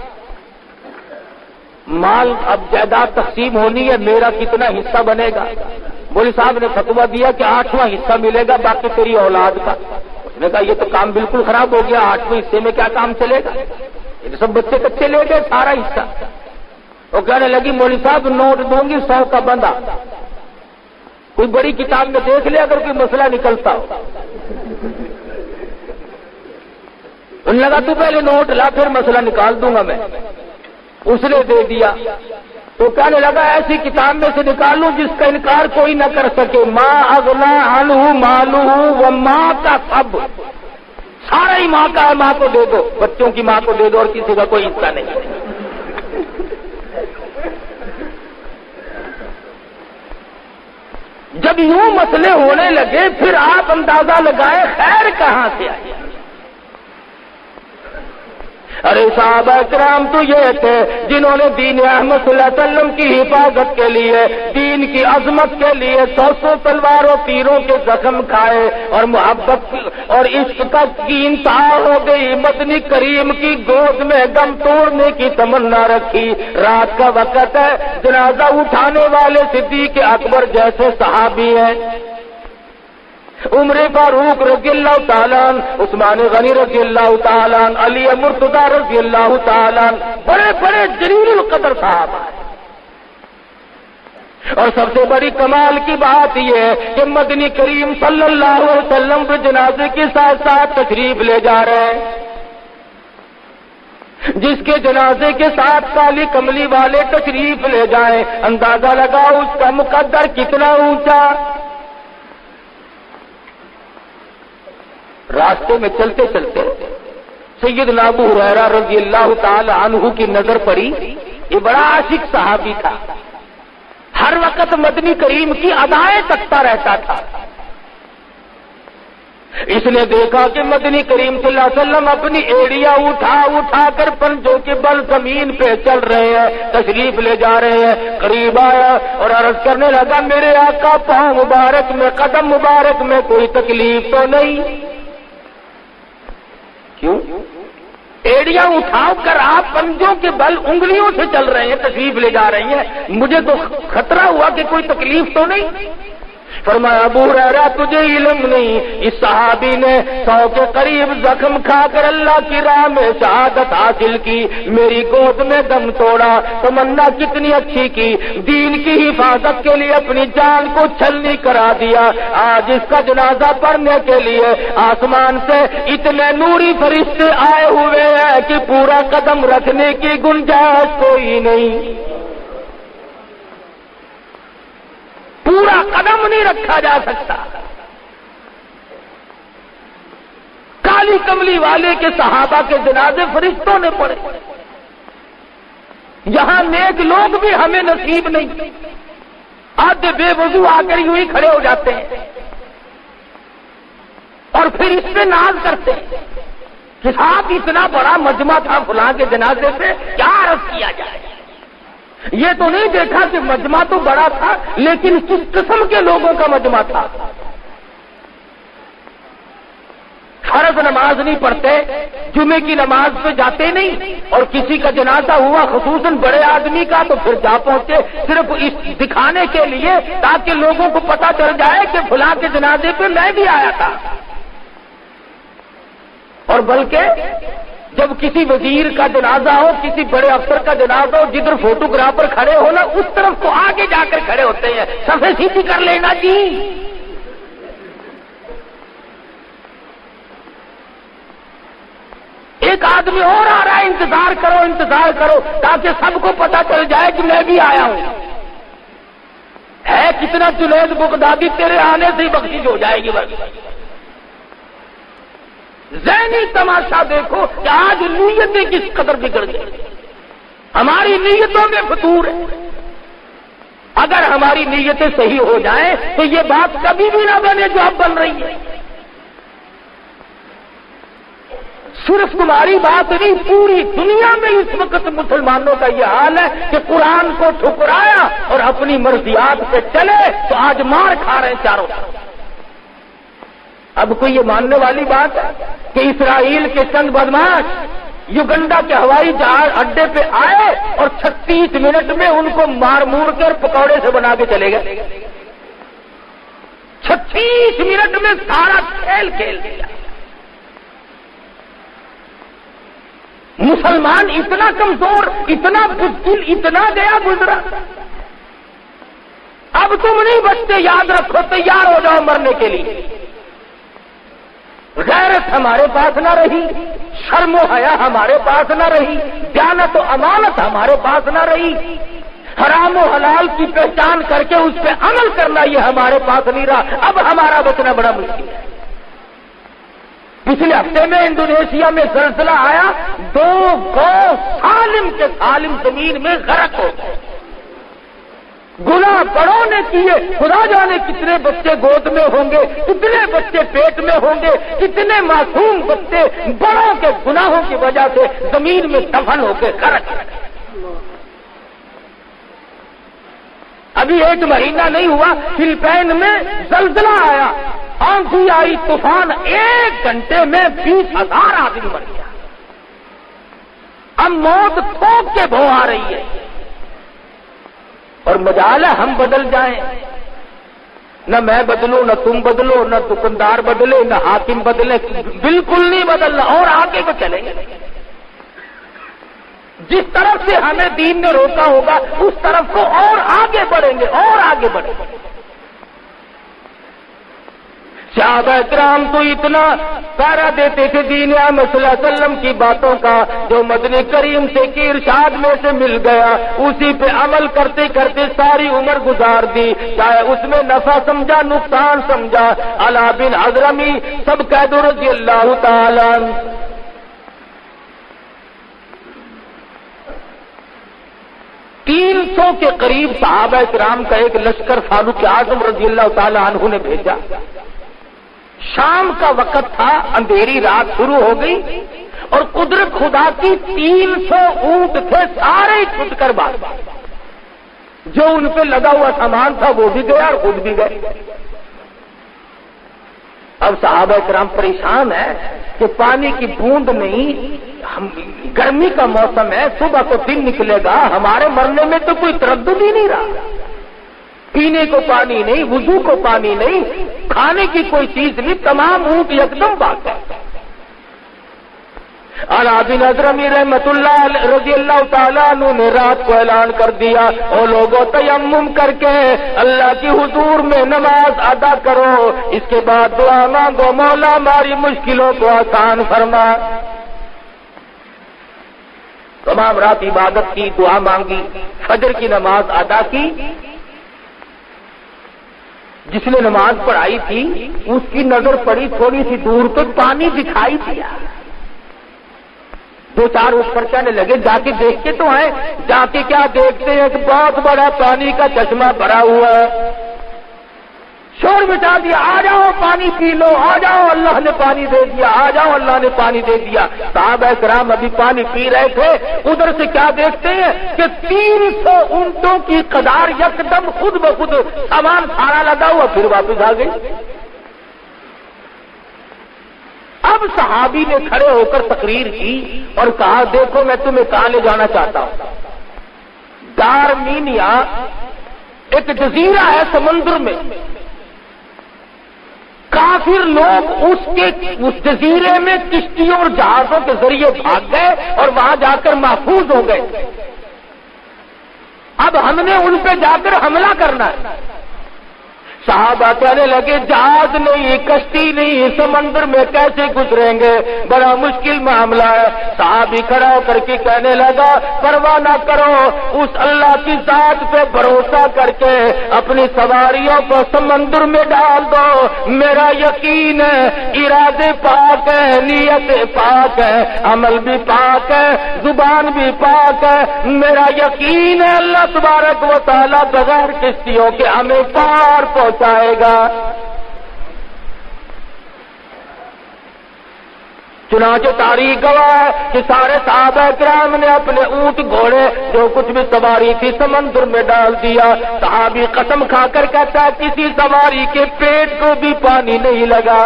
مال اب جائیداد تقسیم ہونی ہے، میرا کتنا حصہ بنے گا؟ مولوی صاحب نے فتویٰ دیا کہ 8واں حصہ ملے گا، باقی تیری اولاد کا. اس نے کہا یہ تو کام بالکل خراب ہو گیا، 8ویں حصے میں کیا کام چلے گا؟ یہ سب بچے کچے لے گئے سارا حصہ. وہ کہنے لگی مولوی صاحب نوٹ دوں گی 100 کا بندہ، کوئی بڑی کتاب میں دیکھ لے اگر کوئی مسئلہ نکلتا ہو. انہوں نے کہا تو پہلے نوٹ لا پھر مسئلہ نکال دوں گا میں. اس نے دے دیا تو کہنے لگا ایسی کتاب میں سے نکالوں جس کا انکار کوئی نہ کر سکے. ماں اغنا عنہ مالہ و ماں کا سب، سارا ہی ماں کا ہے، ماں کو دے دو، بچوں کی ماں کو دے دو اور کسی کا کوئی حصہ نہیں. جب یوں مسئلے ہونے لگے پھر آپ اندازہ لگائیں خیر کہاں سے آئی۔ ارے صحابہ کرام تو یہ تھے جنہوں نے دین احمد صلی اللہ علیہ وسلم کی حفاظت کے لیے، دین کی عظمت کے لیے 100 تلواروں تیروں کے زخم کھائے، اور محبت اور عشق کی انتہا ہو گئی، مدنی کریم کی گود میں دم توڑنے کی تمنا رکھی۔ رات کا وقت ہے، جنازہ اٹھانے والے صدیق اکبر جیسے صحابی ہیں، عمر فاروق رضی اللہ تعالیٰ عنہ، عثمان غنی رضی اللہ تعالیٰ عنہ، علی مرتضی رضی اللہ تعالیٰ عنہ، بڑے بڑے جلیل القدر صحابہ ہیں۔ اور سب سے بڑی کمال کی بات یہ ہے کہ مدنی کریم صلی اللہ علیہ وسلم کے جنازے کے ساتھ ساتھ تشریف لے جا رہے ہیں۔ جس کے جنازے کے ساتھ کالی کملی والے تشریف لے جائیں، اندازہ لگاؤ اس کا مقدر کتنا اونچا۔ راستے میں چلتے چلتے سیدنا ابو ہریرہ رضی اللہ تعالی عنہ کی نظر پڑی۔ یہ بڑا عاشق صحابی تھا، ہر وقت مدنی کریم کی ادائیں تکتا رہتا تھا۔ اس نے دیکھا کہ مدنی کریم صلی اللہ علیہ وسلم اپنی ایڑیاں اٹھا کر پنجوں کے بل زمین پہ چل رہے ہیں، تشریف لے جا رہے ہیں۔ قریب آیا اور عرض کرنے لگا، میرے آقا پاؤں مبارک میں، قدم مبارک میں کوئی تکلیف تو نہیں؟ کیوں؟ ایڑیاں اٹھا کر آپ پنجوں کے بل انگلیوں سے چل رہے ہیں، تشریف لے جا رہی ہیں، مجھے تو خطرہ ہوا کہ کوئی تکلیف تو نہیں؟ فرمایا، ابو ہریرہ تجھے علم نہیں، اس صحابی نے 100 کے قریب زخم کھا کر اللہ کی راہ میں شہادت حاصل کی، میری گود میں دم توڑا، تمنا کتنی اچھی کی، دین کی حفاظت کے لیے اپنی جان کو چھلنی کرا دیا۔ آج اس کا جنازہ پڑھنے کے لیے آسمان سے اتنے نوری فرشتے آئے ہوئے ہیں کہ پورا قدم رکھنے کی گنجائش کوئی نہیں، پورا قدم نہیں رکھا جا سکتا۔ کالی کملی والے کے صحابہ کے جنازے فرشتوں نے پڑھے، یہاں نیک لوگ بھی ہمیں نصیب نہیں، آدھے بے وضو آ کر یوں ہی کھڑے ہو جاتے ہیں اور پھر اس پہ ناز کرتے ہیں کہ صاحب اتنا بڑا مجمع تھا فلاں کے جنازے پہ، کیا عرض کیا جائے۔ یہ تو نہیں دیکھا کہ مجمع تو بڑا تھا لیکن کس قسم کے لوگوں کا مجمع تھا۔ فرض نماز نہیں پڑھتے، جمعے کی نماز پہ جاتے نہیں، اور کسی کا جنازہ ہوا خصوصاً بڑے آدمی کا تو پھر جا پہنچے صرف اس دکھانے کے لیے تاکہ لوگوں کو پتہ چل جائے کہ فلاں کے جنازے پہ میں بھی آیا تھا۔ اور بلکہ جب کسی وزیر کا جنازہ ہو، کسی بڑے افسر کا جنازہ ہو، جدھر فوٹوگرافر کھڑے ہو نا اس طرف تو آگے جا کر کھڑے ہوتے ہیں، صفحے سیدھی کر لینا جی۔ ایک آدمی اور آ رہا ہے، انتظار کرو تاکہ سب کو پتہ چل جائے کہ میں بھی آیا ہوں۔ ہے کتنا جنید بغدادی، تیرے آنے سے ہی بخشش ہو جائے گی بس۔ ذہنی تماشا دیکھو کہ آج نیتیں کس قدر بگڑ گئی، ہماری نیتوں میں فتور ہے۔ اگر ہماری نیتیں صحیح ہو جائیں تو یہ بات کبھی بھی نہ بنے جو اب بن رہی ہے۔ صرف تمہاری بات نہیں، پوری دنیا میں اس وقت مسلمانوں کا یہ حال ہے کہ قرآن کو ٹھکرایا اور اپنی مرضیات پہ چلے تو آج مار کھا رہے ہیں چاروں طرف۔ اب کوئی یہ ماننے والی بات ہے کہ اسرائیل کے چند بدماش یوگنڈا کے ہوائی جہاز اڈے پہ آئے اور 36 منٹ میں ان کو مار مور کر پکوڑے سے بنا کے چلے گئے؟ 36 منٹ میں سارا کھیل کھیل دیا۔ مسلمان اتنا کمزور، اتنا بزدل، اتنا گیا گزرا۔ اب تم نہیں بچتے، یاد رکھو، تیار ہو جاؤ مرنے کے لیے۔ غیرت ہمارے پاس نہ رہی، شرم و حیا ہمارے پاس نہ رہی، دیانت و امانت ہمارے پاس نہ رہی، حرام و حلال کی پہچان کر کے اس پہ عمل کرنا یہ ہمارے پاس نہیں رہا۔ اب ہمارا بچنا بڑا مشکل ہے۔ پچھلے ہفتے میں انڈونیشیا میں زلزلہ آیا، 2 گو سالم کے سالم زمین میں غرق ہو گئے۔ گناہ بڑوں نے کیے، خدا جانے کتنے بچے گود میں ہوں گے، کتنے بچے پیٹ میں ہوں گے، کتنے معصوم بچے بڑوں کے گناہوں کی وجہ سے زمین میں دفن ہو کے خرچ۔ ابھی 1 مہینہ نہیں ہوا، فلپائن میں زلزلہ آیا، آندھی آئی، طوفان، 1 گھنٹے میں 20,000 آدمی مر گیا۔ اب موت تھوک کے بھو آ رہی ہے، اور مجال ہے ہم بدل جائیں۔ نہ میں بدلوں، نہ تم بدلو، نہ دکاندار بدلے، نہ حاکم بدلے، بالکل نہیں بدلنا، اور آگے کو چلیں گے۔ جس طرف سے ہمیں دین نے روکا ہوگا اس طرف کو اور آگے بڑھیں گے، اور آگے بڑھیں گے۔ صحابہ کرام تو اتنا پہرا دیتے تھے دین احمد صلی اللہ علیہ وسلم کی باتوں کا، جو مدنی کریم سے کی ارشاد میں سے مل گیا اسی پہ عمل کرتے کرتے ساری عمر گزار دی، چاہے اس میں نفع سمجھا نقصان سمجھا۔ علا بن حضرمی سب قید رضی اللہ تعالی عنہ۔ 300 کے قریب صحابہ کرام کا ایک لشکر فاروق اعظم رضی اللہ تعالی عنہ نے بھیجا۔ شام کا وقت تھا، اندھیری رات شروع ہو گئی، اور قدرت خدا کی 300 اونٹ تھے، سارے چھٹ کر بھاگ، جو ان پہ لگا ہوا سامان تھا وہ بھی گیا اور خود بھی گئے۔ اب صحابہ کرام پریشان ہے کہ پانی کی بوند نہیں، گرمی کا موسم ہے، صبح کو دن نکلے گا، ہمارے مرنے میں تو کوئی تردد ہی نہیں رہا، پینے کو پانی نہیں، وضو کو پانی نہیں، کھانے کی کوئی چیز نہیں، تمام اونٹ یکدم بھاگ گئے۔ علا بن حضرمی رحمت اللہ رضی اللہ تعالیٰ عنہ نے رات کو اعلان کر دیا، او لوگوں تیمم کر کے اللہ کی حضور میں نماز ادا کرو، اس کے بعد دعا مانگو، مولا ہماری مشکلوں کو آسان فرما۔ تمام رات عبادت کی، دعا مانگی، فجر کی نماز ادا کی۔ جس نے نماز پڑھائی تھی اس کی نظر پڑی تھوڑی سی دور تو پانی دکھائی دیا، 2-4 اس پر کہنے لگے جا کے دیکھ کے تو آئے۔ جا کے کیا دیکھتے ہیں کہ بہت بڑا پانی کا چشمہ بھرا ہوا ہے۔ شور مچا دیا، آ جاؤ پانی پی لو، آ جاؤ اللہ نے پانی دے دیا، آ جاؤ اللہ نے پانی دے دیا۔ صحابہ کرام ابھی پانی پی رہے تھے، ادھر سے کیا دیکھتے ہیں کہ 300 اونٹوں کی قطار یکدم خود بخود سامان سارا لگا ہوا پھر واپس آ گئی۔ اب صحابی نے کھڑے ہو کر تقریر کی اور کہا دیکھو میں تمہیں کہاں لے جانا چاہتا ہوں۔ دارمینیا ایک جزیرہ ہے سمندر میں، کافر لوگ اس جزیرے میں کشتیوں اور جہازوں کے ذریعے بھاگ گئے اور وہاں جا کر محفوظ ہو گئے۔ اب ہم نے ان پہ جا کر حملہ کرنا ہے۔ صحابہ کہنے لگے جہاز نہیں، کشتی نہیں، سمندر میں کیسے گزریں گے، بڑا مشکل معاملہ ہے۔ صحابی کھڑا ہو کر کے کہنے لگا پرواہ نہ کرو، اس اللہ کی ذات پہ بھروسہ کر کے اپنی سواریوں کو سمندر میں ڈال دو، میرا یقین ہے ارادے پاک ہے، نیت پاک ہے، عمل بھی پاک ہے، زبان بھی پاک ہے، میرا یقین ہے اللہ تبارک و تعالیٰ بغیر کشتیوں کے ہمیں پار پہنچائے گا۔ چنانچہ تاریخ گواہ ہے کہ سارے صحابہ کرام نے اپنے اونٹ گھوڑے جو کچھ بھی سواری تھی سمندر میں ڈال دیا۔ صحابی قسم کھا کر کہتا ہے کسی سواری کے پیٹ کو بھی پانی نہیں لگا۔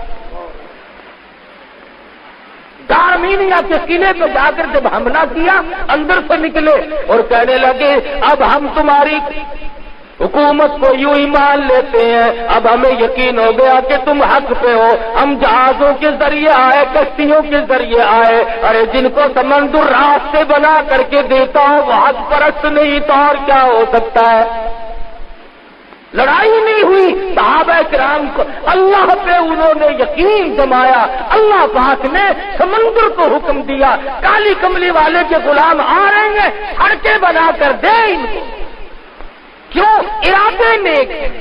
دارمینیا کے قلعے پہ جا کر جب حملہ کیا اندر سے نکلے اور کہنے لگے اب ہم تمہاری حکومت کو یوں ہی مان لیتے ہیں، اب ہمیں یقین ہو گیا کہ تم حق پہ ہو، ہم جہازوں کے ذریعے آئے، کشتیوں کے ذریعے آئے، ارے جن کو سمندر راستے بنا کر کے دیتا ہوں وہ حق پرست نہیں تو اور کیا ہو سکتا ہے۔ لڑائی نہیں ہوئی، صحابہ کرام کو اللہ پہ انہوں نے یقین جمایا، اللہ پاک نے سمندر کو حکم دیا کالی کملی والے کے غلام آ رہے ہیں سڑکیں بنا کر دے ان کو، کیوں؟ ارادے نیک ہیں۔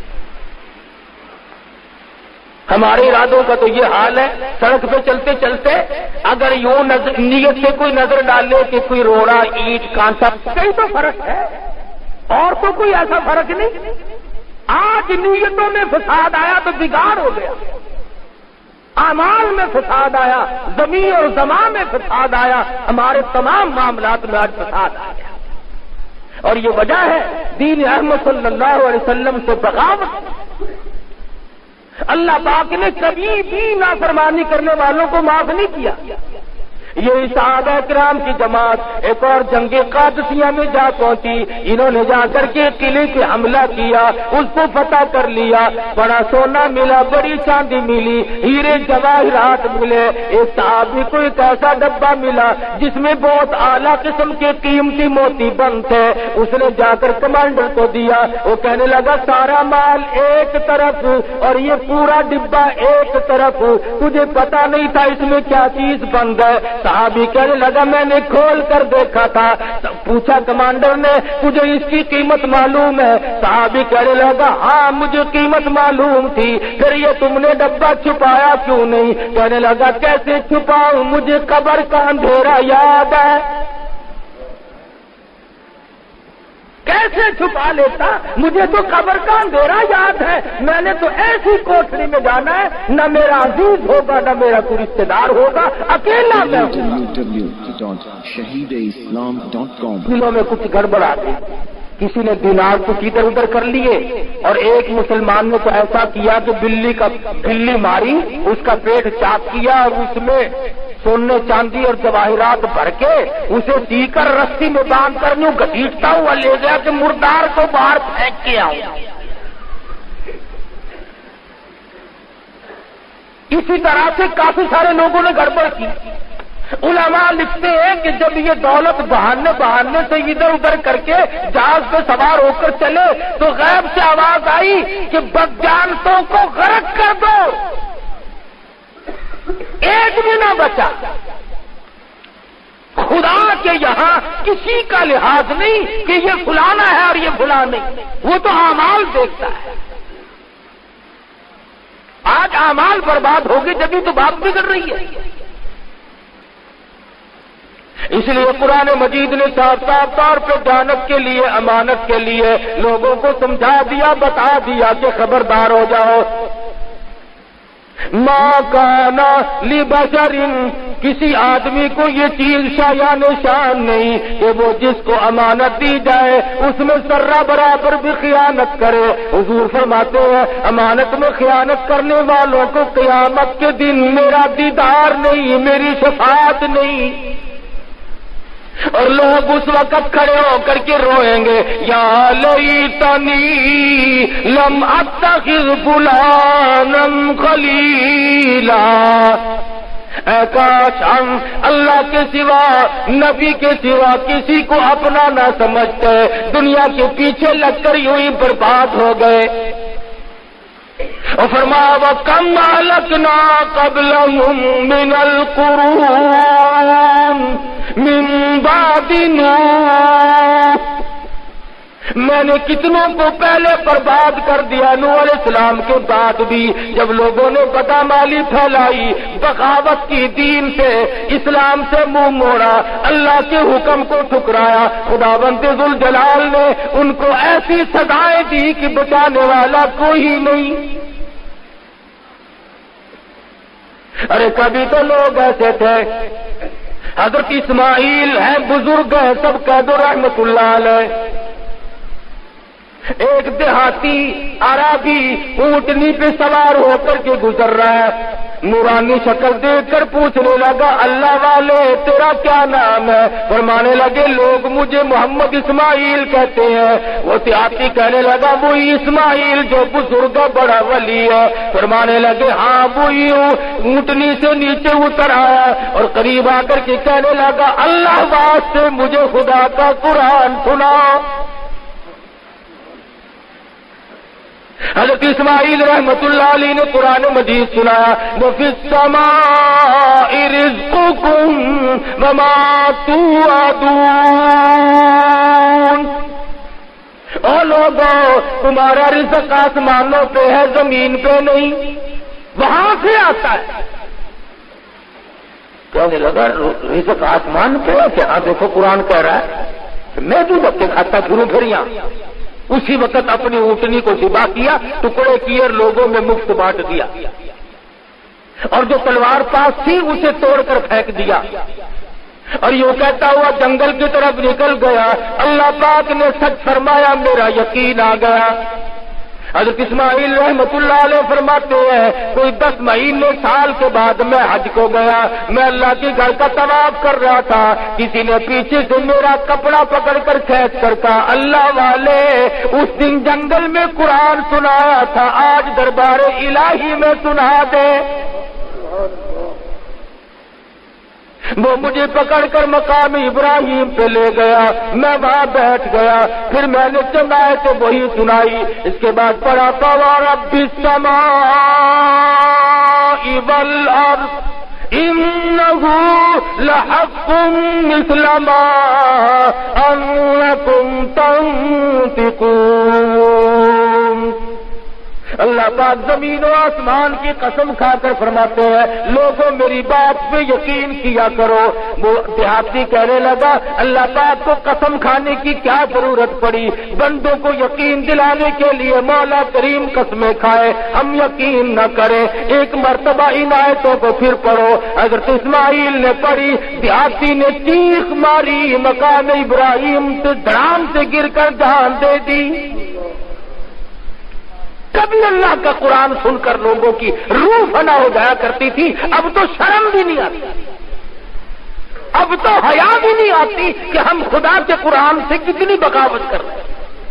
ہمارے ارادوں کا تو یہ حال ہے، سڑک پہ چلتے چلتے اگر یوں نیت سے کوئی نظر ڈال لے کہ کوئی روڑا اینٹ کانٹا کہیں تو فرق ہے، اور تو کوئی ایسا فرق نہیں. آج نیتوں میں فساد آیا تو بگاڑ ہو گیا، اعمال میں فساد آیا، زمین اور زمان میں فساد آیا، ہمارے تمام معاملات میں آج فساد آ گیا. اور یہ وجہ ہے دین احمد صلی اللہ علیہ وسلم سے بغاوت. اللہ پاک نے کبھی بھی نافرمانی کرنے والوں کو معاف نہیں کیا. یہ صحابہ کرام کی جماعت ایک اور جنگ قادسیہ میں جا پہنچی. انہوں نے جا کر کے قلعے پہ حملہ کیا، اس کو فتح کر لیا. بڑا سونا ملا، بڑی چاندی ملی، ہیرے جواہرات ملے. ایک صحابی کو ایک ایسا ڈبہ ملا جس میں بہت اعلیٰ قسم کے قیمتی موتی بند تھے. اس نے جا کر کمانڈر کو دیا. وہ کہنے لگا سارا مال ایک طرف اور یہ پورا ڈبہ ایک طرف، تجھے پتا نہیں تھا اس میں کیا چیز بند ہے. صحابی کہنے لگا میں نے کھول کر دیکھا تھا. پوچھا کمانڈر نے تجھے اس کی قیمت معلوم ہے؟ صحابی کہنے لگا ہاں مجھے قیمت معلوم تھی. پھر یہ تم نے ڈبہ چھپایا کیوں نہیں؟ کہنے لگا کیسے چھپاؤں، مجھے قبر کا اندھیرا یاد ہے. کیسے چھپا لیتا، مجھے تو قبر کا اندھیرا یاد ہے. میں نے تو ایسی کوٹھری میں جانا ہے، نہ میرا عزیز ہوگا نہ میرا کوئی رشتے دار ہوگا، اکیلا میں ہوں. دلوں میں کچھ گڑبڑ آ گئی. کسی نے دینار کو ادھر ادھر کر لیے اور ایک مسلمان نے تو ایسا کیا کہ بلی ماری، اس کا پیٹ چاک کیا اور اس میں سونے چاندی اور جواہرات بھر کے اسے سی کر رسی میں باندھ کر یوں گھسیٹتا ہوا لے گیا کہ مردار کو باہر پھینک کے آؤں. اسی طرح سے کافی سارے لوگوں نے گڑبڑ کی. علماء لکھتے ہیں کہ جب یہ دولت بہانے سے ادھر ادھر کر کے جہاز پہ سوار ہو کر چلے تو غیب سے آواز آئی کہ بدجانتوں کو غرق کر دو. ایک بھی نہ بچا. خدا کے یہاں کسی کا لحاظ نہیں کہ یہ فلانا ہے اور یہ فلاں نہیں، وہ تو اعمال دیکھتا ہے. آج اعمال برباد ہوگی جبھی تو بات بگڑ رہی ہے. اس لیے قرآن مجید نے صاف صاف طور پہ جانت کے لیے، امانت کے لیے لوگوں کو سمجھا دیا، بتا دیا کہ خبردار ہو جاؤ. ما کانا لبشر، کسی آدمی کو یہ چیز شایان شان نہیں کہ وہ جس کو امانت دی جائے اس میں ذرہ برابر بھی خیانت کرے. حضور فرماتے ہیں امانت میں خیانت کرنے والوں کو قیامت کے دن میرا دیدار نہیں، میری شفاعت نہیں. اور لوگ اس وقت کھڑے ہو کر کے روئیں گے یا لیتنی لم اتخذ فلانا خلیلا. اے کاش ہم اللہ کے سوا، نبی کے سوا کسی کو اپنا نہ سمجھتے، دنیا کے پیچھے لگ کر یوں ہی برباد ہو گئے. اور فرمایا وَكَمْ أَهْلَكْنَا قَبْلَهُمْ مِنَ الْقُرُونِ مِنْ بَعْدِ نُوحٍ، میں نے کتنوں کو پہلے برباد کر دیا. نوح علیہ السلام کے بعد بھی جب لوگوں نے بدعمالی پھیلائی، بغاوت کی، دین سے، اسلام سے منہ موڑا، اللہ کے حکم کو ٹھکرایا، خداوند ذوالجلال نے ان کو ایسی سزائیں دی کہ بچانے والا کوئی نہیں. ارے کبھی تو لوگ ایسے تھے. حضرت اسماعیل ہیں، بزرگ ہیں، سب کہہ دو رحمت اللہ علیہ. ایک دیہاتی عربی اونٹنی پہ سوار ہو کر کے گزر رہا ہے. نورانی شکل دیکھ کر پوچھنے لگا اللہ والے تیرا کیا نام ہے؟ فرمانے لگے لوگ مجھے محمد اسماعیل کہتے ہیں. وہ دیہاتی کہنے لگا وہی اسماعیل جو بزرگ بڑا ولی ہے؟ فرمانے لگے ہاں وہی ہوں. اونٹنی سے نیچے اتر آیا اور قریب آ کر کے کہنے لگا اللہ واسطے مجھے خدا کا قرآن سناؤ. حضرت اسماعیل رحمت اللہ علیہ نے قرآن مجید سنایا وَفِي السَّمَاءِ رِزْقُكُمْ وَمَا تُوعَدُونَ. او لوگوں تمہارا رزق آسمانوں پہ ہے، زمین پہ نہیں، وہاں سے آتا ہے. کہنے لگا رزق آسمان پہ ہے؟ کہ ہاں دیکھو قرآن کہہ رہا ہے میں تو دھکے کھاتا پھروں پھر یہاں. اسی وقت اپنی اونٹنی کو ذبح کیا, ٹکڑے کیے اور لوگوں میں مفت بانٹ دیا, اور جو تلوار پاس تھی اسے توڑ کر پھینک دیا, اور یوں کہتا ہوا جنگل کی طرف نکل گیا. اللہ پاک نے سچ فرمایا, میرا یقین آ گیا. حضرت اسماعیل رحمت اللہ علیہ فرماتے ہیں کوئی 10 مہینے سال کے بعد میں حج کو گیا, میں اللہ کے گھر کا طواف کر رہا تھا, کسی نے پیچھے سے میرا کپڑا پکڑ کر کھینچ کر کہا اللہ والے اس دن جنگل میں قرآن سنایا تھا, آج دربار الہی میں سنا دے. وہ مجھے پکڑ کر مقام ابراہیم پہ لے گیا, میں وہاں بیٹھ گیا, پھر میں نے چند آیتیں وہی سنائی. اس کے بعد پڑھا فورب السماء والارض انہ لحق مثل ما انکم تنطقون. اللہ پاک زمین و آسمان کی قسم کھا کر فرماتے ہیں لوگوں میری بات پہ یقین کیا کرو. وہ دیہاتی کہنے لگا اللہ پاک کو قسم کھانے کی کیا ضرورت پڑی, بندوں کو یقین دلانے کے لیے مولا کریم قسمیں کھائے, ہم یقین نہ کریں. ایک مرتبہ ان آیتوں کو پھر پڑھو. حضرت اسماعیل نے پڑھی, دیہاتی نے چیخ ماری, مقام ابراہیم سے دھڑام سے گر کر جان دے دی. کبھی اللہ کا قرآن سن کر لوگوں کی روح فنا ہو جایا کرتی تھی, اب تو شرم بھی نہیں آتی, اب تو حیا بھی نہیں آتی کہ ہم خدا کے قرآن سے کتنی بغاوت کر رہے ہیں.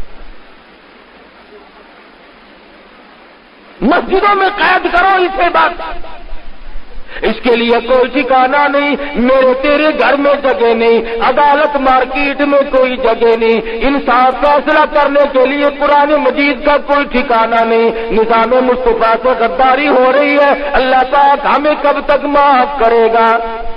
مسجدوں میں قید کرو اسے بات, اس کے لیے کوئی ٹھکانہ نہیں, میرے تیرے گھر میں جگہ نہیں, عدالت مارکیٹ میں کوئی جگہ نہیں, انصاف فیصلہ کرنے کے لیے قرآن مجید کا کوئی ٹھکانہ نہیں. نظام مصطفیٰ سے غداری ہو رہی ہے, اللہ پاک ہمیں کب تک معاف کرے گا.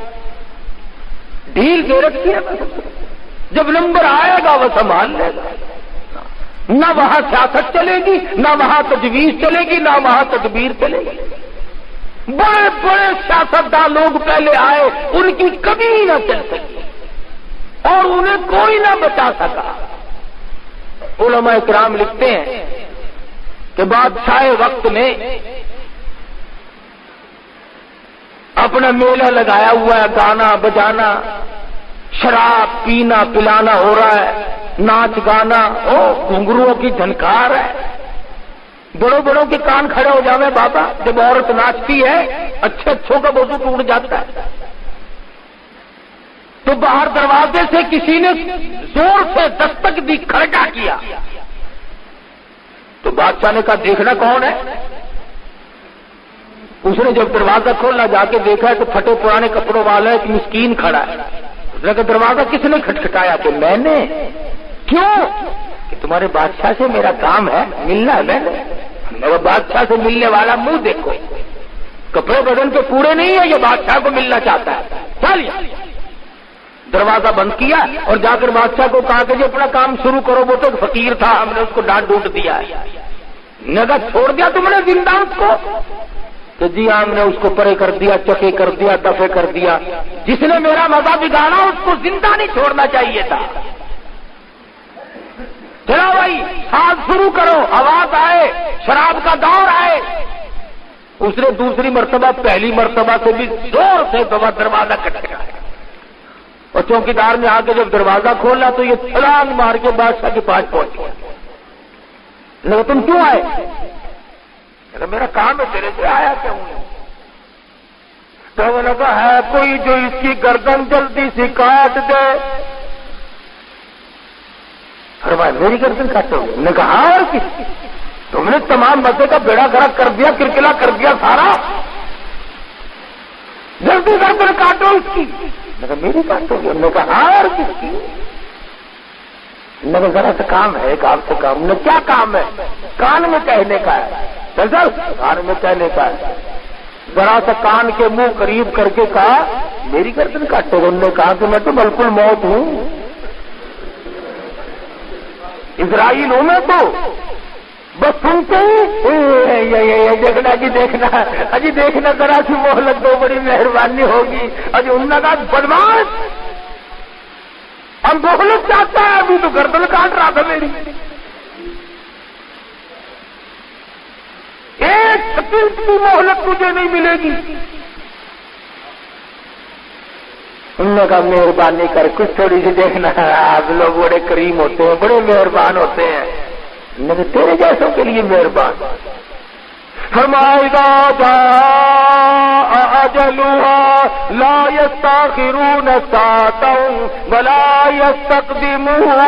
ڈھیل دے رکھی ہے, جب نمبر آئے گا وہ سنبھال لے گا. نہ وہاں سیاست چلے گی, نہ وہاں تجویز چلے گی, نہ وہاں تدبیر چلے گی. بڑے بڑے سیاستدان لوگ پہلے آئے, ان کی کبھی نہ چل سکی اور انہیں کوئی نہ بچا سکا. علماء کرام لکھتے ہیں کہ بادشاہ وقت نے اپنا میلہ لگایا ہوا ہے, گانا بجانا, شراب پینا پلانا ہو رہا ہے, ناچ گانا, گھنگروؤں کی جھنکار ہے. بڑوں بڑوں کے کان کھڑے ہو جاوے بابا, جب عورت ناچتی ہے اچھے اچھوں کا وضو ٹوٹ جاتا ہے. تو باہر دروازے سے کسی نے زور سے دستک دی, کھڑکا کیا, تو بادشاہ نے کہا دیکھنا کون ہے. اس نے جب دروازہ کھولا جا کے دیکھا تو پھٹے پرانے کپڑوں والا ایک مسکین کھڑا ہے. اس نے کہا دروازہ کس نے کھٹکھٹایا؟ کہ میں نے. کیوں؟ کہ تمہارے بادشاہ سے میرا کام ہے, ملنا ہے. میں بادشاہ سے ملنے والا منہ دیکھو, کپڑے بدن کے پورے نہیں ہے, یہ بادشاہ کو ملنا چاہتا ہے. چلیے دروازہ بند کیا اور جا کر بادشاہ کو کہا کہ جی اپنا کام شروع کرو. وہ تو فقیر تھا, ہم نے اس کو ڈانٹ ڈونٹ دیا ہے. نگا چھوڑ دیا تم نے زندہ اس کو؟ کہ جی ہم نے اس کو پرے کر دیا, چکے کر دیا, دفے کر دیا. جس نے میرا مزہ بگاڑا اس کو زندہ نہیں چھوڑنا چاہیے تھا. چلو بھائی ساز شروع کرو, آواز آئے, شراب کا دور آئے. اس نے دوسری مرتبہ پہلی مرتبہ سے بھی زور سے دروازہ کھٹکھٹایا, اور چوکیدار نے آ کے جب دروازہ کھولا تو یہ چھلانگ مار کے بادشاہ کے پاس پہنچ گیا. لگا تم کیوں آئے؟ میرا کام ہے, تیرے سے آیا کیا ہوں؟ تو میں نے کہا ہے کوئی جو اس کی گردن جلدی سے کاٹ دے. فرمایا میری گردن کاٹو؟ نے کہا اور کس؟ تم نے تمام مزے کا بیڑا گرک کر دیا, کرکلا کر دیا سارا, جلدی گردن کاٹو اس کی. نے کہا میری کاٹو گی؟ نے کہا اور کس کی؟ نے کہا ذرا سا کام ہے, ایک آپ سے کام. نے کیا کام ہے؟ کان میں کہنے کا ہے. چل کان میں کہنے کا ہے. ذرا سا کان کے منہ قریب کر کے کہا میری گردن کاٹو. انہوں نے کہا کہ میں تو بالکل موت ہوں, اسرائیل ہوں میں تو. بس سنتے ہی دیکھنا جی دیکھنا, اجی دیکھنا ذرا سی مہلت, 2 لگ 2 بڑی مہربانی ہوگی. اجی انہوں نے کہا بدماش, 2 لگ 2 بڑی مہربانی ہوگی. اجی دیکھنا ذرا سی مہلت, 2 بڑی مہربانی ہوگی. اجی انہوں نے کہا بدماش, 2 لگ 2 بڑی مہربانی ہوگی. ہم مہلت چاہتا ہے، ابھی تو گردن کاٹ رہا تھا میری. ایک سیکنڈ کی مہلت مجھے نہیں ملے گی. انہوں نے کہا مہربانی کر کچھ تھوڑی سی دیکھنا ہے، آپ لوگ بڑے کریم ہوتے ہیں، بڑے مہربان ہوتے ہیں. میں نے تیرے جیسوں کے لیے مہربان. فرمایا جاء اجلها لا يستاخرون ساعة ولا يستقدمون.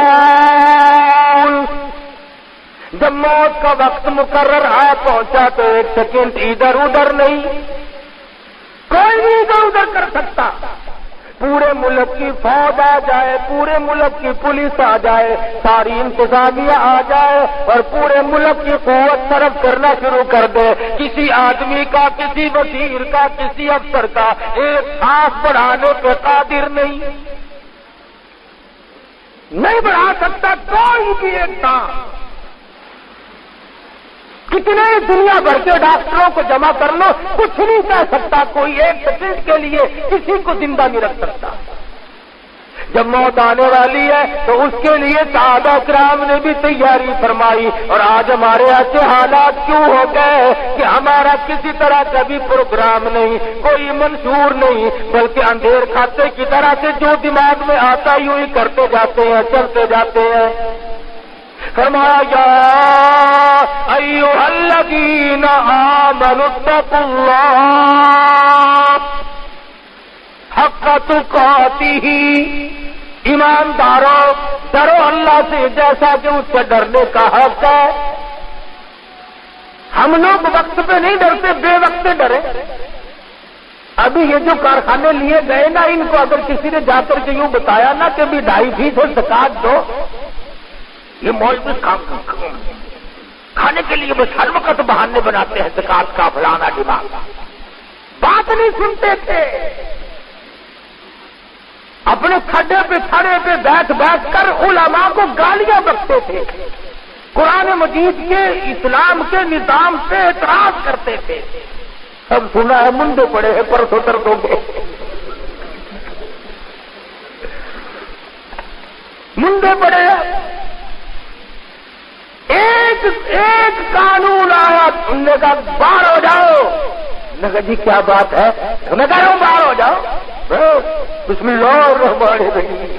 جب موت کا وقت مقرر آ پہنچا تو ایک سیکنڈ ادھر ادھر نہیں، کوئی نہیں ادھر ادھر کر سکتا. پورے ملک کی فوج آ جائے، پورے ملک کی پولیس آ جائے، ساری انتظامیہ آ جائے اور پورے ملک کی قوت صرف کرنا شروع کر دے، کسی آدمی کا، کسی وزیر کا، کسی افسر کا ایک سانس بڑھانے پہ قادر نہیں بڑھا سکتا کوئی بھی ایک سانس. کتنے دنیا بھر کے ڈاکٹروں کو جمع کر لو، کچھ نہیں کہہ سکتا کوئی ایک سیکنڈ کے لیے کسی کو زندہ نہیں رکھ سکتا. جب موت آنے والی ہے تو اس کے لیے صحابہ کرام نے بھی تیاری فرمائی. اور آج ہمارے ایسے حالات کیوں ہو گئے کہ ہمارا کسی طرح کا بھی پروگرام نہیں، کوئی منشور نہیں، بلکہ اندھیر کھاتے کی طرح سے جو دماغ میں آتا یوں ہی کرتے جاتے ہیں، چلتے جاتے ہیں. فرمایا یا ایھا الذین آمنوا اتقوا اللہ حق تقاتہ. ایمانداروں ڈرو اللہ سے جیسا کہ اس سے ڈرنے کا حق ہے. ہم لوگ وقت پہ نہیں ڈرتے، بے وقت ڈرے. ابھی یہ جو کارخانے لیے گئے نا، ان کو اگر کسی نے جا کر کے یوں بتایا نا کہ بھی 2.5% زکات دو، یہ مولوی کھانے کے لیے بس ہر وقت بہانے بناتے ہیں، زکات کا فلانا دماغ. بات نہیں سنتے تھے، اپنے کھڈے پہ کھڑے پہ بیٹھ کر علماء کو گالیاں بکتے تھے، قرآن مجید کے اسلام کے نظام سے اعتراض کرتے تھے. اب سنا ہے منڈے پڑے ہیں، پرسوں ترسوں کے منڈے پڑے ہیں. ایک قانون آیا، انہوں نے کہا باہر ہو جاؤ. میں نے کہا جی کیا بات ہے؟ میں کہہ رہا ہوں باہر ہو جاؤ. بسم اللہ الرحمن الرحیم.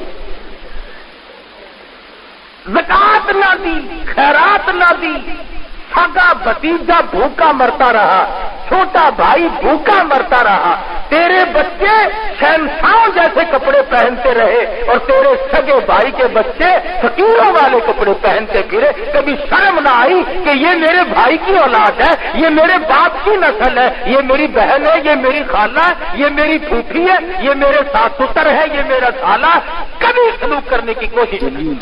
زکات نہ دی، خیرات نہ دی، سگا بھتیجا بھوکا مرتا رہا، چھوٹا بھائی بھوکا مرتا رہا، تیرے بچے شہنشاہوں جیسے کپڑے پہنتے رہے اور تیرے سگے بھائی کے بچے فقیروں والے کپڑے پہنتے پھرے. کبھی شرم نہ آئی کہ یہ میرے بھائی کی اولاد ہے، یہ میرے باپ کی نسل ہے، یہ میری بہن ہے، یہ میری خالہ ہے، یہ میری پھوپھی ہے، یہ میرے ساس سسر ہے، یہ میرا سالہ. کبھی سلوک کرنے کی کوشش نہیں.